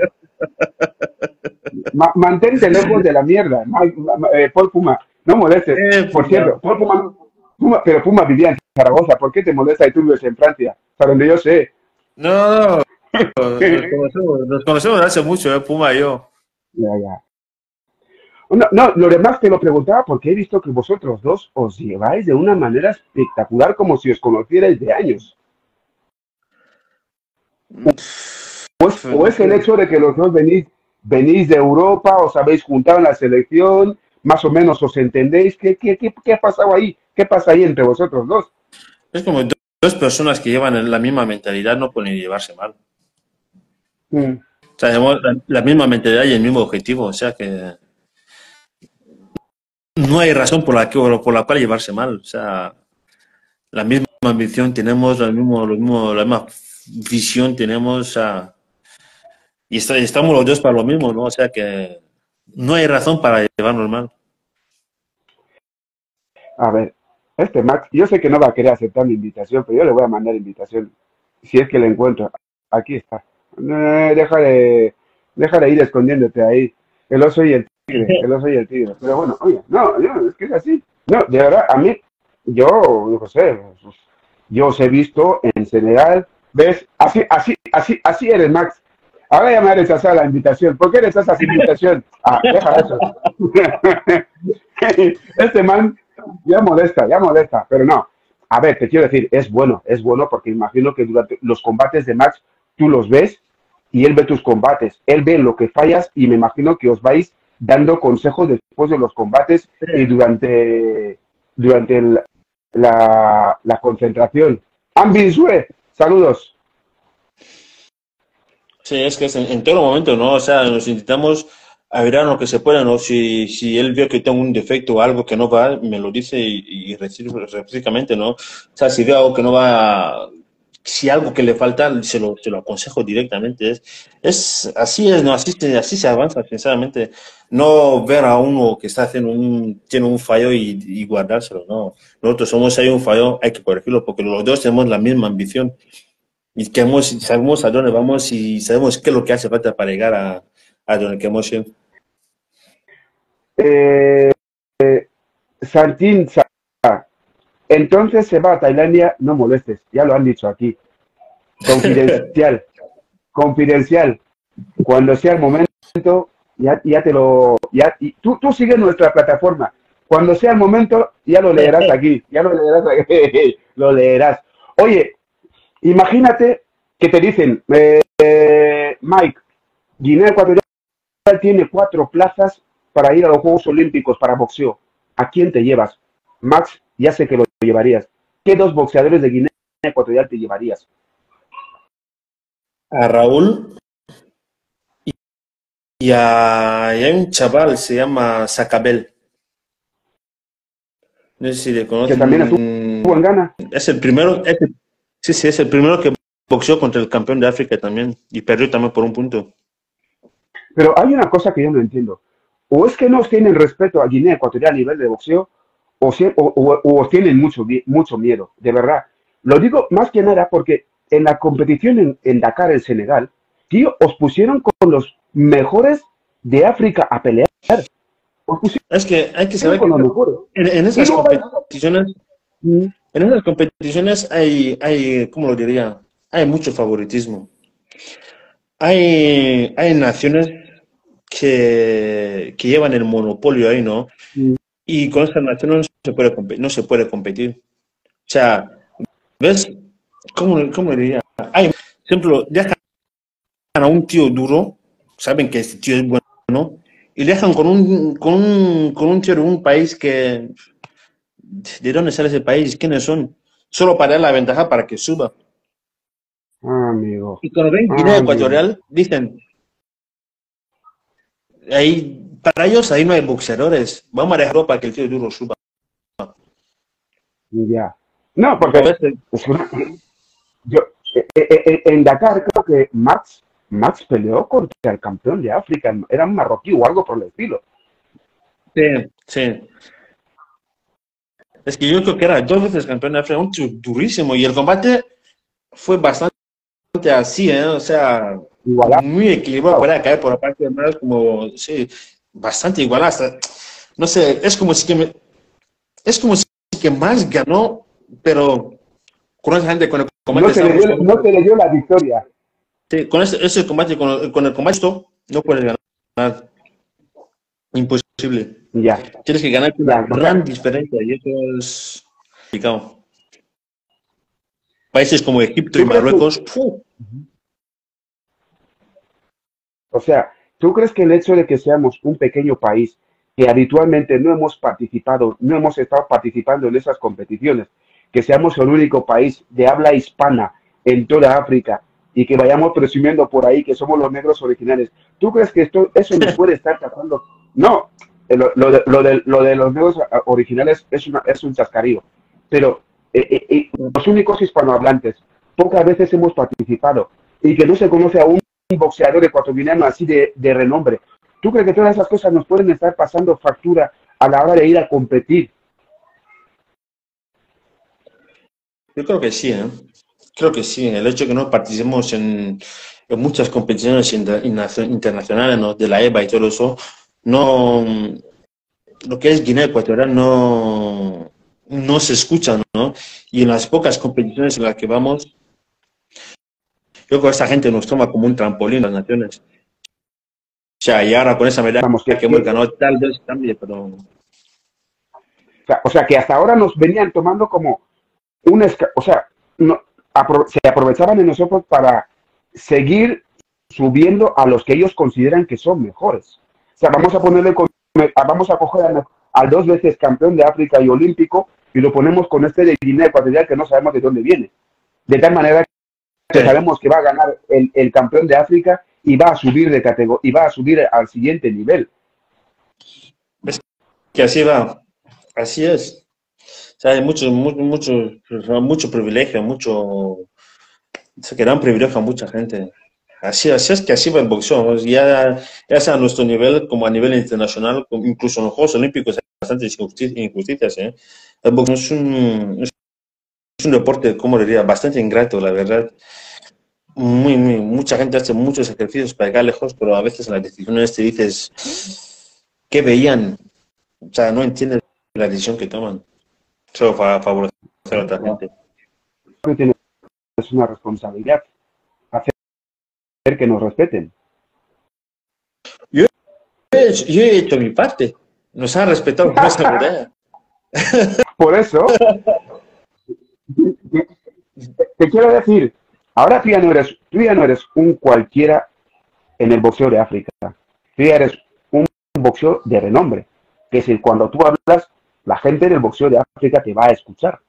Speaker 2: Ma mantente lejos de la mierda, eh, Paul Puma, no molestes. Eh, Por cierto, Paul Puma, Puma, pero Puma vivía en Zaragoza, ¿por qué te molesta y tú vives en Francia? Para donde yo sé.
Speaker 1: No, no, nos conocemos, nos conocemos hace mucho, eh, Puma y yo.
Speaker 2: Ya, ya. No, no, lo demás te lo preguntaba porque he visto que vosotros dos os lleváis de una manera espectacular, como si os conocierais de años. O es, o es el hecho de que los dos venís venís de Europa, os habéis juntado en la selección, más o menos os entendéis. ¿Qué, qué, qué, qué ha pasado ahí? ¿Qué pasa ahí entre vosotros dos?
Speaker 1: Es como do- dos personas que llevan la misma mentalidad no pueden llevarse mal.
Speaker 2: Mm.
Speaker 1: O sea, tenemos la, la misma mentalidad y el mismo objetivo. O sea que no hay razón por la, que, por la cual llevarse mal. O sea, la misma ambición tenemos, la, mismo, lo mismo, la misma visión tenemos. O sea, y está- estamos los dos para lo mismo, ¿no? O sea que no hay razón para llevarnos mal.
Speaker 2: A ver, este Max, yo sé que no va a querer aceptar mi invitación, pero yo le voy a mandar invitación, si es que la encuentro. Aquí está. Eh, deja de, deja de ir escondiéndote ahí. El oso y el tigre, el oso y el tigre. Pero bueno, oye, no, no, es que es así. No, de verdad, a mí, yo, yo qué sé, pues, yo os he visto en general, ¿ves? Así, así, así, así eres, Max. Ahora ya me ha rechazado la invitación. ¿Por qué rechazas invitación? Ah, deja eso. Este man ya molesta, ya molesta, pero no. A ver, te quiero decir, es bueno, es bueno porque imagino que durante los combates de Max tú los ves y él ve tus combates, él ve lo que fallas y me imagino que os vais dando consejos después de los combates y durante, durante el- la, la concentración. Ambin Sue, saludos.
Speaker 1: Sí, es que es en, en todo momento, ¿no? O sea, nos intentamos averiguar lo que se puede, ¿no? Si, si él vio que tengo un defecto o algo que no va, me lo dice y, y recíproc- recíprocamente, ¿no? O sea, si veo algo que no va, si algo que le falta, se lo, se lo aconsejo directamente. Es, es, así es, ¿no? Así se, así se avanza, sinceramente. No ver a uno que está haciendo un, tiene un fallo y, y guardárselo, ¿no? Nosotros somos, hay un fallo, hay que corregirlo porque los dos tenemos la misma ambición. Y queremos, sabemos a dónde vamos y sabemos qué es lo que hace falta para llegar a, a donde queremos ir.
Speaker 2: Eh, Santín, Sa- entonces se va a Tailandia, no molestes, ya lo han dicho aquí. Confidencial, confidencial. Cuando sea el momento, ya, ya te lo. Ya, y tú, tú sigues nuestra plataforma. Cuando sea el momento, ya lo leerás aquí. Ya lo leerás aquí. Lo leerás. Oye, imagínate que te dicen, eh, eh, Mike, Guinea Ecuatorial tiene cuatro plazas para ir a los Juegos Olímpicos para boxeo. ¿A quién te llevas? Max, ya sé que lo llevarías. ¿Qué dos boxeadores de Guinea Ecuatorial te llevarías?
Speaker 1: A Raúl y, a, y hay un chaval, se llama Sacabel. No sé si le
Speaker 2: Que también estuvo en
Speaker 1: conocen.
Speaker 2: Ghana.
Speaker 1: Es el primero, es el- sí, sí, es el primero que boxeó contra el campeón de África también y perdió también por un punto.
Speaker 2: Pero hay una cosa que yo no entiendo. O es que no os tienen respeto a Guinea Ecuatorial a nivel de boxeo, o, si- o- o- o os tienen mucho, mi- mucho miedo, de verdad. Lo digo más que nada porque en la competición en, en Dakar, en Senegal, tío, os pusieron con los mejores de África a pelear. Os pusieron
Speaker 1: Es que hay que saber
Speaker 2: con
Speaker 1: que
Speaker 2: los mejores.
Speaker 1: en, en
Speaker 2: Y
Speaker 1: esas
Speaker 2: luego vais.
Speaker 1: competiciones,
Speaker 2: Mm.
Speaker 1: en esas competiciones hay, hay, ¿cómo lo diría? Hay mucho favoritismo. Hay, hay naciones que, que llevan el monopolio ahí, ¿no?
Speaker 2: Mm.
Speaker 1: Y con estas naciones no se puede, compe- no se puede competir. O sea, ¿ves? ¿Cómo, cómo le diría? Hay, por ejemplo, dejan a un tío duro, saben que este tío es bueno, y dejan con un, con un, con un tío de un país que, ¿de dónde sale ese país? ¿Quiénes son? Solo para dar la ventaja para que suba.
Speaker 2: Ah, amigo.
Speaker 1: Y cuando ven Guinea
Speaker 2: Ah, amigo.
Speaker 1: Ecuatorial, dicen, ahí, para ellos ahí no hay boxeadores, vamos a dejarlo para que el tío duro suba.
Speaker 2: Ya. No,
Speaker 1: ¿No
Speaker 2: porque
Speaker 1: ves?
Speaker 2: es una- yo, eh, eh, eh, en Dakar creo que Max, Max peleó contra el campeón de África, era un marroquí o algo por el estilo.
Speaker 1: Sí, sí. Es que yo creo que era dos veces campeón de África, un tío durísimo, y el combate fue bastante así, ¿eh? O sea,
Speaker 2: Igualado.
Speaker 1: muy equilibrado, podía caer por la parte de más, como, sí, bastante igual hasta, no sé, es como si que me- es como si que más ganó, pero con esa gente, con el
Speaker 2: No
Speaker 1: combate
Speaker 2: te le
Speaker 1: estábamos
Speaker 2: dio,
Speaker 1: como,
Speaker 2: no te le dio la victoria.
Speaker 1: sí, con ese, ese combate, con el, con el combate esto, no puedes ganar, imposible.
Speaker 2: Ya,
Speaker 1: Tienes que ganar con una
Speaker 2: ya. O
Speaker 1: gran
Speaker 2: sea,
Speaker 1: diferencia y eso es complicado. Países como Egipto y
Speaker 2: ¿tú crees que,
Speaker 1: Marruecos, ¡fu!
Speaker 2: o sea, ¿Tú crees que el hecho de que seamos un pequeño país que habitualmente no hemos participado, no hemos estado participando en esas competiciones, que seamos el único país de habla hispana en toda África y que vayamos presumiendo por ahí que somos los negros originales, ¿tú crees que esto, eso nos puede estar tratando? No, eh, lo, lo de, lo, de, lo de los negros originales es, una, es un chascarío, pero eh, eh, eh, los únicos hispanohablantes, pocas veces hemos participado y que no se conoce a un boxeador ecuatoriano así de, de renombre. ¿Tú crees que todas esas cosas nos pueden estar pasando factura a la hora de ir a competir?
Speaker 1: Yo creo que sí, ¿eh? Creo que sí. El hecho de que no participemos en, en muchas competiciones inter- internacionales, ¿no? De la E B A y todo eso, no, lo que es Guinea Ecuatorial no, no se escucha, ¿no? Y en las pocas competiciones en las que vamos, yo creo que esta gente nos toma como un trampolín las naciones. O sea, y ahora con esa medalla
Speaker 2: Vamos, que,
Speaker 1: que hemos
Speaker 2: que,
Speaker 1: ganado, tal vez cambie, pero
Speaker 2: o, sea, o sea, que hasta ahora nos venían tomando como un esca o sea, no, apro se aprovechaban de nosotros para seguir subiendo a los que ellos consideran que son mejores. O sea, vamos a ponerle con, vamos a coger al, al dos veces campeón de África y olímpico y lo ponemos con este de Guinea Ecuatorial que no sabemos de dónde viene. De tal manera que
Speaker 1: sí.
Speaker 2: sabemos que va a ganar el, el campeón de África y va a subir de categoría y va a subir al siguiente nivel.
Speaker 1: Es que así va, así es. O sea, hay mucho, mucho, mucho, mucho privilegio, mucho, se que dan privilegio a mucha gente. Así, así es que así va el boxeo, ¿no? Ya, ya sea a nuestro nivel como a nivel internacional, como incluso en los Juegos Olímpicos hay bastantes injusti- injusticias, ¿eh? El boxeo es un, es un deporte, como diría, bastante ingrato, la verdad. Muy, muy, mucha gente hace muchos sacrificios para llegar lejos, pero a veces en las decisiones te dices, ¿qué veían? O sea, no entiendes la decisión que toman, solo para favorecer a otra gente.
Speaker 2: Es una responsabilidad hacer que nos respeten.
Speaker 1: Yo, yo he hecho mi parte, nos han respetado con esa medalla.
Speaker 2: Por eso, te quiero decir, ahora tú ya no eres, tú ya no eres un cualquiera en el boxeo de África. Tú ya eres un boxeo de renombre. Que es decir, cuando tú hablas, la gente del boxeo de África te va a escuchar.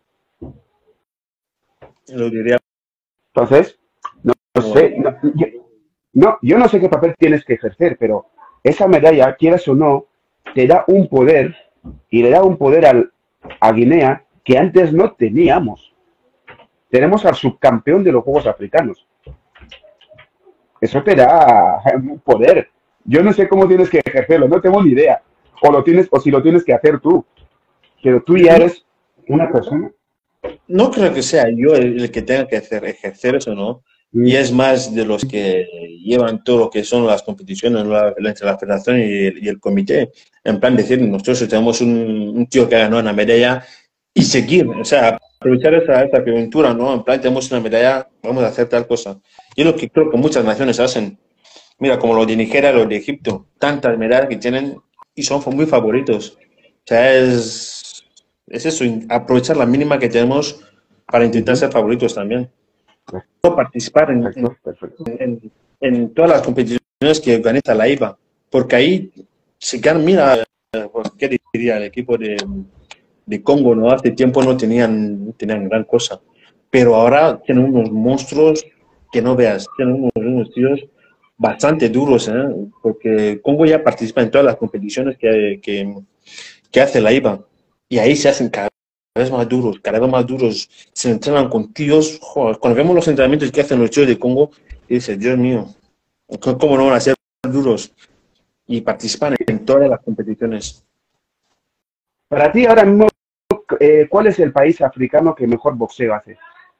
Speaker 1: Lo diría
Speaker 2: Entonces, no, no
Speaker 1: como,
Speaker 2: sé, no yo, no, yo no sé qué papel tienes que ejercer, pero esa medalla, quieras o no, te da un poder y le da un poder al, a Guinea que antes no teníamos. Tenemos al subcampeón de los Juegos Africanos. Eso te da un poder. Yo no sé cómo tienes que ejercerlo, no tengo ni idea. O lo tienes, o si lo tienes que hacer tú. Pero tú ya
Speaker 1: no,
Speaker 2: eres una persona.
Speaker 1: no creo que sea yo el, el que tenga que hacer, ejercer eso, ¿no? Y es más de los que llevan todo lo que son las competiciones, la, la, entre la federación y el, y el comité. En plan, decir, nosotros tenemos un, un tío que ha ganado una medalla y seguir, o sea, aprovechar esa, esa coyuntura, ¿no? En plan, tenemos una medalla, vamos a hacer tal cosa. Y es lo que creo que muchas naciones hacen. Mira, como los de Nigeria, los de Egipto, tantas medallas que tienen y son muy favoritos. O sea, es, es eso, aprovechar la mínima que tenemos para
Speaker 2: Uh
Speaker 1: intentar
Speaker 2: -huh.
Speaker 1: ser favoritos también. No participar en,
Speaker 2: Perfecto, perfecto.
Speaker 1: en, en, todas las competiciones que organiza la I V A, porque ahí se ganan, mira, ¿qué diría el equipo de, de Congo? ¿No? Hace tiempo no tenían, no tenían gran cosa, pero ahora tienen unos monstruos que no veas, tienen unos, unos tíos bastante duros, ¿eh? Porque Congo ya participa en todas las competiciones que, que, que hace la I V A, y ahí se hacen cada vez más duros, cada vez más duros, se entrenan con tíos, joder, cuando vemos los entrenamientos que hacen los tíos de Congo, y dices, Dios mío, ¿cómo no van a ser duros? Y participan en todas las competiciones.
Speaker 2: Para ti ahora mismo, eh, ¿cuál es el país africano que mejor boxeo hace?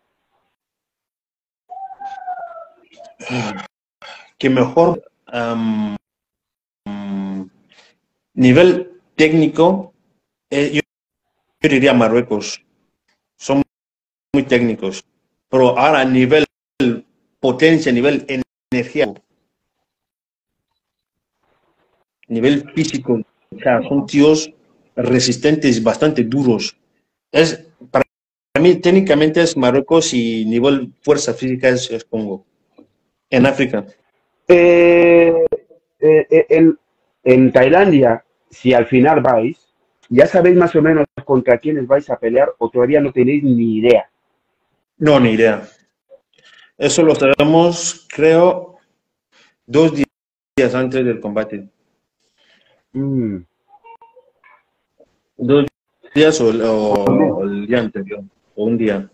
Speaker 1: Que mejor um, nivel técnico, eh, yo, yo diría Marruecos, son muy técnicos, pero ahora a nivel potencia, nivel energía, nivel físico, o sea, son tíos resistentes, bastante duros. Es, para mí, técnicamente es Marruecos y nivel fuerza física es, es Congo, en África.
Speaker 2: Eh, eh, eh, en, en Tailandia, si al final vais, ¿ya sabéis más o menos contra quiénes vais a pelear o todavía no tenéis ni idea?
Speaker 1: No, ni idea. Eso lo sabemos, creo, dos días antes del combate.
Speaker 2: Mm,
Speaker 1: Dos días o,
Speaker 2: pues, mira,
Speaker 1: o el día anterior, o un día.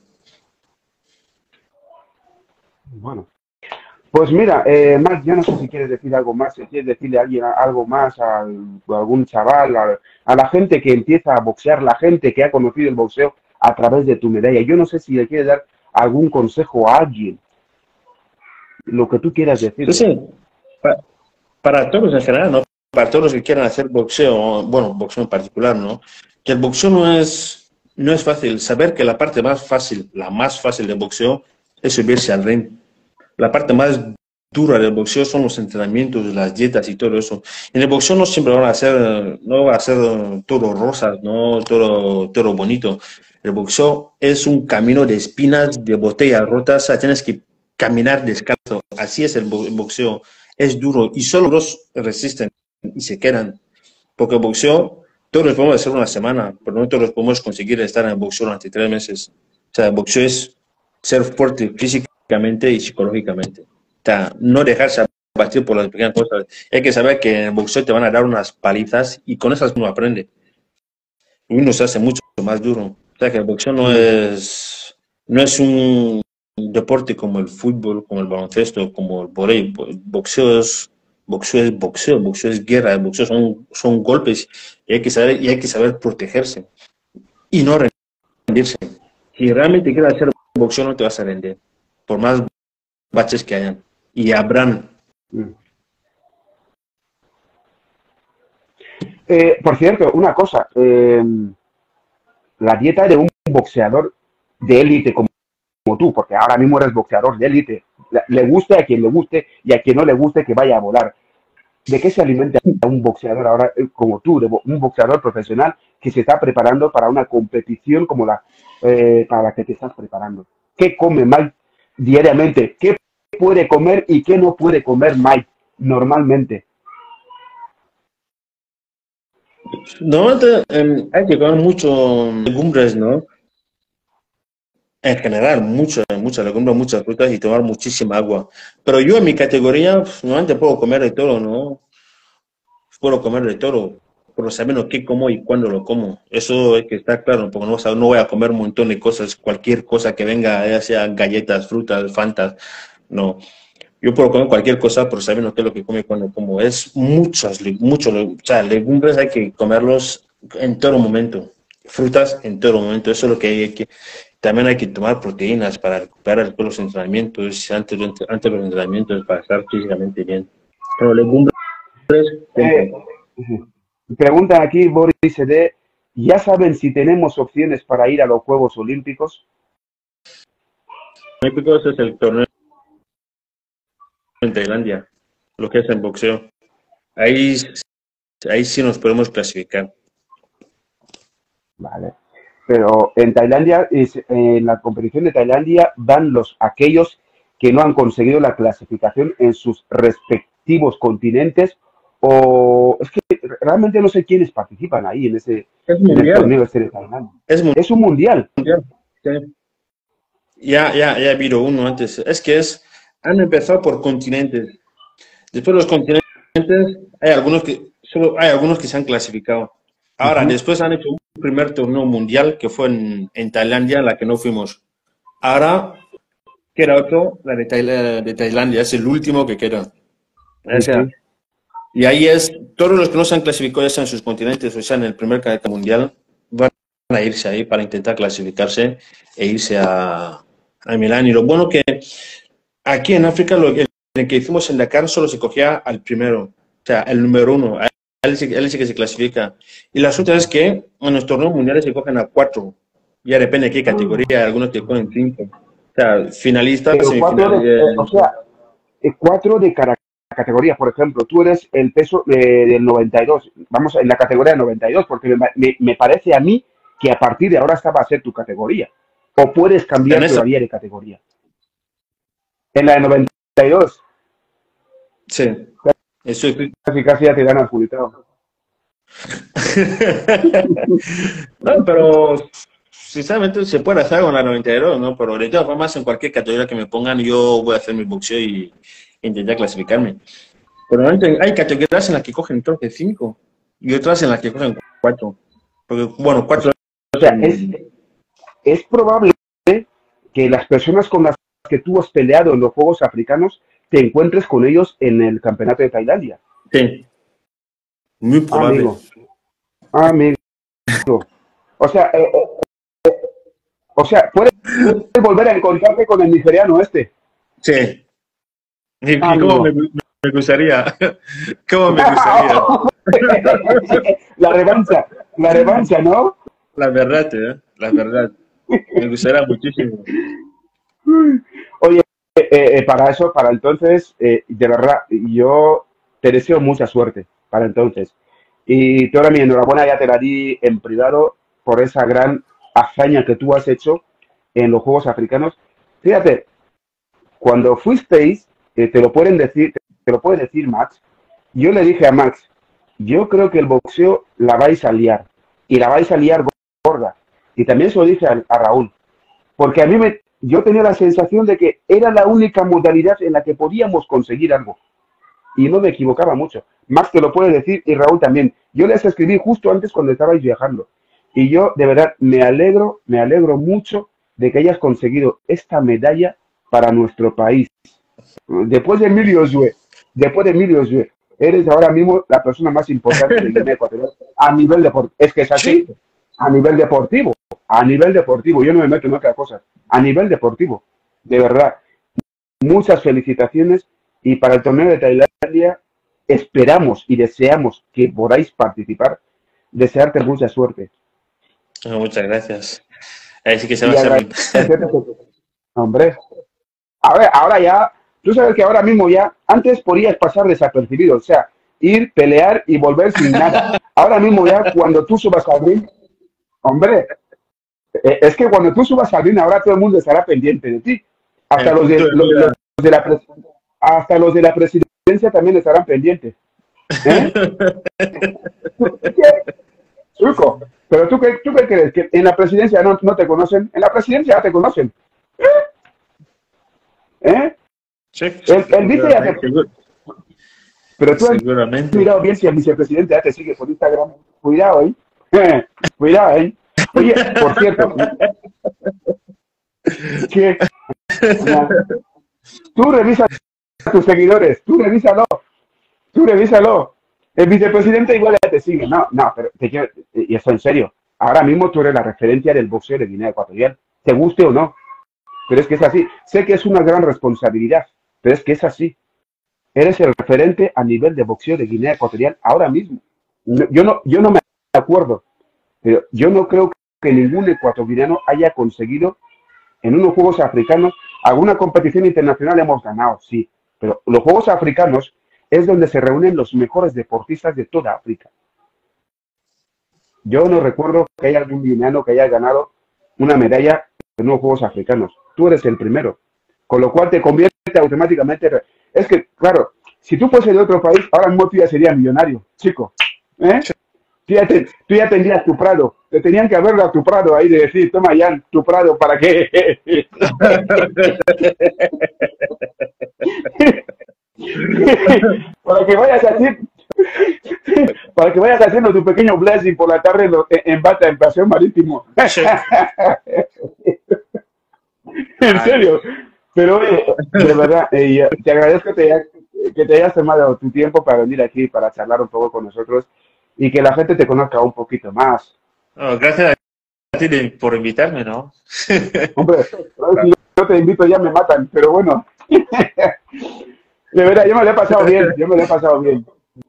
Speaker 2: bueno. Pues mira, eh, Marc, yo no sé si quieres decir algo más, si quieres decirle a alguien a- algo más, a, a algún chaval, a, a la gente que empieza a boxear, la gente que ha conocido el boxeo a través de tu medalla. Yo no sé si le quieres dar algún consejo a alguien, lo que tú quieras
Speaker 1: Sí,
Speaker 2: decirle.
Speaker 1: sí, pa- para todos en general, ¿no? Para todos los que quieran hacer boxeo, bueno, boxeo en particular, ¿no? Que el boxeo no es, no es fácil. Saber que la parte más fácil, la más fácil del boxeo es subirse al ring. La parte más dura del boxeo son los entrenamientos, las dietas y todo eso. En el boxeo no siempre van a ser, no va a ser todo rosas, no todo, todo bonito. El boxeo es un camino de espinas, de botellas rotas, o sea, tienes que caminar descalzo. Así es el bo- el boxeo. Es duro y solo los resisten y se quedan. Porque el boxeo, todos los podemos hacer una semana, pero no todos podemos conseguir estar en el boxeo durante tres meses. O sea, el boxeo es ser fuerte físicamente y psicológicamente. O sea, no dejarse abatir por las pequeñas cosas. Hay que saber que en el boxeo te van a dar unas palizas y con esas uno aprende. Y uno se hace mucho más duro. O sea, que el boxeo no
Speaker 2: Mm.
Speaker 1: es, no es un deporte como el fútbol, como el baloncesto, como el voleibol. El boxeo es boxeo, es boxeo, boxeo es guerra, el boxeo son, son golpes y hay que saber, y hay que saber protegerse y no rendirse. Si realmente quieres hacer boxeo, no te vas a rendir, por más baches que hayan. Y habrán.
Speaker 2: Mm. Eh, por cierto, una cosa, eh, la dieta de un boxeador de élite como, como tú, porque ahora mismo eres boxeador de élite, le le guste a quien le guste y a quien no le guste que vaya a volar. ¿De qué se alimenta un boxeador ahora eh, como tú, de bo- un boxeador profesional que se está preparando para una competición como la eh, para la que te estás preparando? ¿Qué come Mike diariamente? ¿Qué puede comer y qué no puede comer Mike normalmente?
Speaker 1: Normalmente eh, hay que comer mucho legumbres, ¿no? En general, mucha, mucha legumbre, muchas frutas y tomar muchísima agua. Pero yo en mi categoría, pues, normalmente puedo comer de todo, ¿no? Puedo comer de todo, pero sabiendo qué como y cuándo lo como. Eso es que está claro, porque no, no voy a comer un montón de cosas, cualquier cosa que venga, ya sea galletas, frutas, fantas, no. Yo puedo comer cualquier cosa, pero sabiendo qué es lo que como y cuándo como. Es muchas, muchos, o sea, legumbres hay que comerlos en todo momento. Frutas en todo momento. Eso es lo que hay que. También hay que tomar proteínas para recuperar después los entrenamientos, antes, de- antes de los entrenamientos, para estar físicamente bien. Pero legumbres
Speaker 2: Eh,
Speaker 1: siempre.
Speaker 2: Preguntan aquí, Boris C D, ¿ya saben si tenemos opciones para ir a los Juegos Olímpicos?
Speaker 1: Olímpicos es el torneo en Tailandia, lo que es en boxeo. Ahí, ahí sí nos podemos clasificar.
Speaker 2: Vale. Pero en Tailandia, es, en la competición de Tailandia, van los aquellos que no han conseguido la clasificación en sus respectivos continentes o es que realmente no sé quiénes participan ahí en ese
Speaker 1: Es
Speaker 2: en el
Speaker 1: mundial,
Speaker 2: torneo este de Tailandia.
Speaker 1: es
Speaker 2: Es un mundial.
Speaker 1: mundial. Sí. Ya, ya, ya ha habido uno antes. Es que es, han empezado por continentes. Después de los continentes, hay algunos que, solo hay algunos que se han clasificado. Ahora,
Speaker 2: Ujú.
Speaker 1: después han hecho un primer torneo mundial que fue en, en Tailandia, en la que no fuimos. Ahora queda otro, la de, Tail- de Tailandia, es el último que queda. O sea,
Speaker 2: Ujú.
Speaker 1: y ahí es, todos los que no se han clasificado ya sea en sus continentes o sea en el primer cadete mundial, van a irse ahí para intentar clasificarse e irse a, a Milán. Y lo bueno que aquí en África, lo que, el que hicimos en Dakar solo se cogía al primero, o sea, el número uno. A Él sí, él sí que se clasifica. Y la suerte es que en los torneos mundiales se cogen a cuatro. Ya depende de qué categoría, algunos te cogen cinco. O sea, finalistas,
Speaker 2: Pero cuatro de, eh, o
Speaker 1: semifinalistas.
Speaker 2: sea, eh, cuatro de cada categoría. Por ejemplo, tú eres el peso eh, del noventa y dos. Vamos en la categoría del noventa y dos, porque me, me- me parece a mí que a partir de ahora esta va a ser tu categoría. O puedes
Speaker 1: En
Speaker 2: cambiar
Speaker 1: esa,
Speaker 2: todavía de categoría. En la de noventa y dos.
Speaker 1: sí. Eso es...
Speaker 2: Casi casi ya te dan al pulitado.
Speaker 1: No, pero sinceramente se puede hacer con la noventa y dos, ¿no? Pero de todas formas, en cualquier categoría que me pongan, yo voy a hacer mi boxeo y intentar clasificarme. Pero hay categorías en las que cogen creo que cinco y otras en las que cogen cuatro. Porque, bueno, cuatro.
Speaker 2: O sea, es, es probable que las personas con las que tú has peleado en los Juegos Africanos te encuentres con ellos en el Campeonato de Tailandia.
Speaker 1: Sí. Muy probable.
Speaker 2: Amigo. Amigo. O sea, eh, eh, o sea, puedes, puedes volver a encontrarte con el nigeriano este.
Speaker 1: Sí. ¿Y cómo me, me gustaría? ¿Cómo me gustaría?
Speaker 2: La revancha, la revancha, ¿no?
Speaker 1: La verdad, ¿eh? La verdad. Me gustaría muchísimo.
Speaker 2: Oye, eh, eh, para eso, para entonces, eh, de verdad, yo te deseo mucha suerte para entonces. Y toda mi enhorabuena ya te la di en privado por esa gran hazaña que tú has hecho en los Juegos Africanos. Fíjate, cuando fuisteis, eh, te lo pueden decir, te lo puede decir Max, yo le dije a Max, yo creo que el boxeo la vais a liar, y la vais a liar gorda. Y también se lo dije a, a Raúl, porque a mí me, yo tenía la sensación de que era la única modalidad en la que podíamos conseguir algo. Y no me equivocaba mucho. Max te lo puede decir y Raúl también. Yo les escribí justo antes cuando estabais viajando. Y yo, de verdad, me alegro, me alegro mucho de que hayas conseguido esta medalla para nuestro país. Después de Emilio Zue, después de Emilio Zue, eres ahora mismo la persona más importante de Guinea Ecuatorial a nivel deportivo. Es que es así, a nivel deportivo, a nivel deportivo. Yo no me meto en otras cosas. A nivel deportivo, de verdad. Muchas felicitaciones. Y para el torneo de Tailandia esperamos y deseamos que podáis participar. Desearte mucha suerte.
Speaker 1: Oh, muchas gracias. Ahí sí que se va a hacer.
Speaker 2: Hombre, a ver, ahora ya, tú sabes que ahora mismo ya, antes podías pasar desapercibido, o sea, ir, pelear y volver sin nada. Ahora mismo ya, cuando tú subas al ring, hombre, es que cuando tú subas al ring, ahora todo el mundo estará pendiente de ti. Hasta los de, los, los de la presidencia. Hasta los de la presidencia también estarán pendientes. ¿Eh? Surco, pero tú qué, tú qué crees, que en la presidencia no, no te conocen, en la presidencia ya te conocen. ¿Eh?
Speaker 1: Sí,
Speaker 2: el, el vice ya te... Pero tú has mirado bien si el vicepresidente ya te sigue por Instagram. Cuidado, ¿eh? Cuidado, ¿eh? Oye, por cierto, que, tú revisas a tus seguidores, tú revísalo, tú revísalo. El vicepresidente igual ya te sigue. No, no, pero te quiero, y eso en serio. Ahora mismo tú eres la referencia del boxeo de Guinea Ecuatorial, te guste o no. Pero es que es así. Sé que es una gran responsabilidad, pero es que es así. Eres el referente a nivel de boxeo de Guinea Ecuatorial ahora mismo. No, yo, no, yo no me acuerdo, pero yo no creo que ningún ecuatoriano haya conseguido en unos Juegos Africanos, alguna competición internacional hemos ganado, sí, pero los Juegos Africanos es donde se reúnen los mejores deportistas de toda África. Yo no recuerdo que haya algún guineano que haya ganado una medalla en unos Juegos Africanos. Tú eres el primero, con lo cual te convierte automáticamente. Es que, claro, si tú fuese de otro país, ahora mismo tú ya serías millonario, chico. ¿Eh? Tú ya, te, tú ya tendrías tu prado. Te tenían que haber dado tu prado ahí de decir, toma ya tu prado, ¿para qué? Para que vayas haciendo, para que vayas haciendo tu pequeño blessing por la tarde en, en bata, en paseo marítimo. En serio. Pero oye, de verdad, eh, te agradezco que te, que te hayas tomado tu tiempo para venir aquí, para charlar un poco con nosotros y que la gente te conozca un poquito más.
Speaker 1: Oh, gracias a ti por invitarme, ¿no?
Speaker 2: Hombre, si yo te invito ya me matan, pero bueno. De verdad, yo me lo he pasado bien, yo me lo he pasado bien.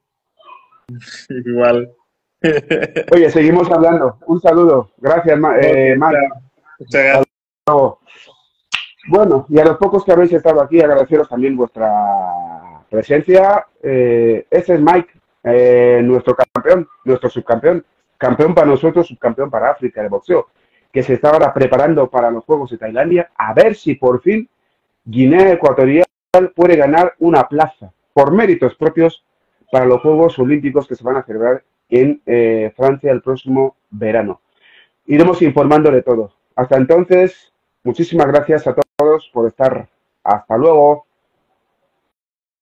Speaker 1: Igual.
Speaker 2: Oye, seguimos hablando. Un saludo. Gracias, eh, Mac.
Speaker 1: Muchas gracias.
Speaker 2: Bueno, y a los pocos que habéis estado aquí, agradeceros también vuestra presencia. Eh, ese es Mike, eh, nuestro campeón, nuestro subcampeón. Campeón para nosotros, subcampeón para África de boxeo, que se está ahora preparando para los Juegos de Tailandia, a ver si por fin Guinea Ecuatorial puede ganar una plaza por méritos propios para los Juegos Olímpicos que se van a celebrar en eh, Francia el próximo verano. Iremos informando de todo. Hasta entonces, muchísimas gracias a todos por estar. Hasta luego.